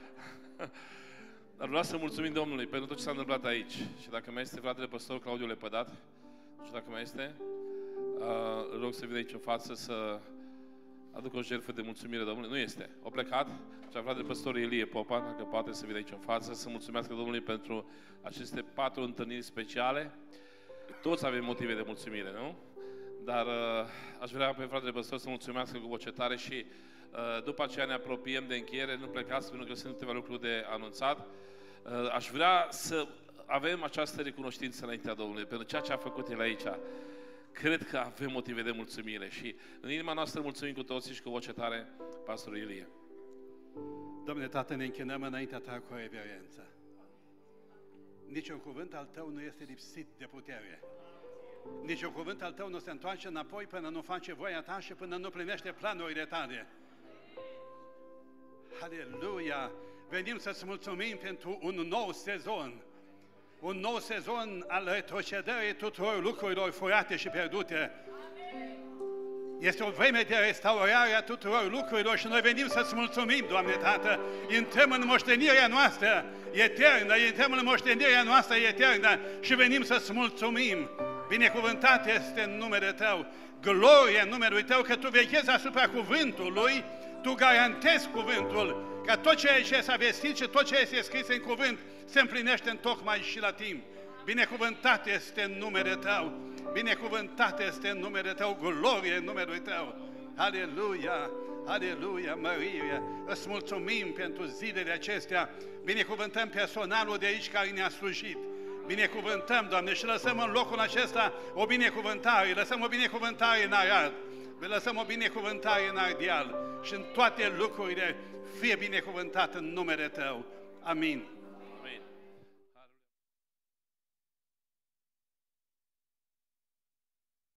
Dar vreau să mulțumim Domnului pentru tot ce s-a întâmplat aici. Și dacă mai este fratele păstor Claudiu Lepădat, și dacă mai este, îl rog să vină aici în față să aducă o jertfă de mulțumire Domnului. Nu este. O plecat. Și fratele păstor Ilie Popa, dacă poate să vină aici în față, să mulțumească Domnului pentru aceste 4 întâlniri speciale. Toți avem motive de mulțumire, nu? Dar aș vrea pe fratele păstor să mulțumească cu voce tare și după aceea ne apropiem de încheiere, nu plecați pentru că sunt câteva lucruri de anunțat. Aș vrea să avem această recunoștință înaintea Domnului pentru ceea ce a făcut El aici. Cred că avem motive de mulțumire și în inima noastră mulțumim cu toții și cu voce tare, pastorul Ilie. Domnule Tată, ne închinăm înaintea Ta cu reverență. Niciun cuvânt al Tău nu este lipsit de putere. Niciun cuvânt al Tău nu se întoarce înapoi până nu face voia Ta și până nu plinește planurile Tale. Aleluia! Venim să-ți mulțumim pentru un nou sezon. Un nou sezon al retrocedării tuturor lucrurilor furate și pierdute. Este o vreme de restaurare a tuturor lucrurilor și noi venim să-ți mulțumim, Doamne Tată. Intrăm în moștenirea noastră eternă, intrăm în moștenirea noastră eternă și venim să-ți mulțumim. Binecuvântat este în numele Tău, glorie în numele Tău, că Tu veghezi asupra cuvântului, Tu garantezi cuvântul, că tot ceea ce s-a vestit și tot ce este scris în cuvânt se împlinește în tocmai și la timp. Binecuvântat este în numele Tău, binecuvântat este în numele Tău, glorie în numele Tău. Aleluia, aleluia, mărire. Îți mulțumim pentru zilele acestea. Binecuvântăm personalul de aici care ne-a slujit. Binecuvântăm, Doamne, și lăsăm în locul acesta o binecuvântare. Lăsăm o binecuvântare în Arad. Lăsăm o binecuvântare în Ardeal. Și în toate lucrurile fie binecuvântat în numele Tău. Amin.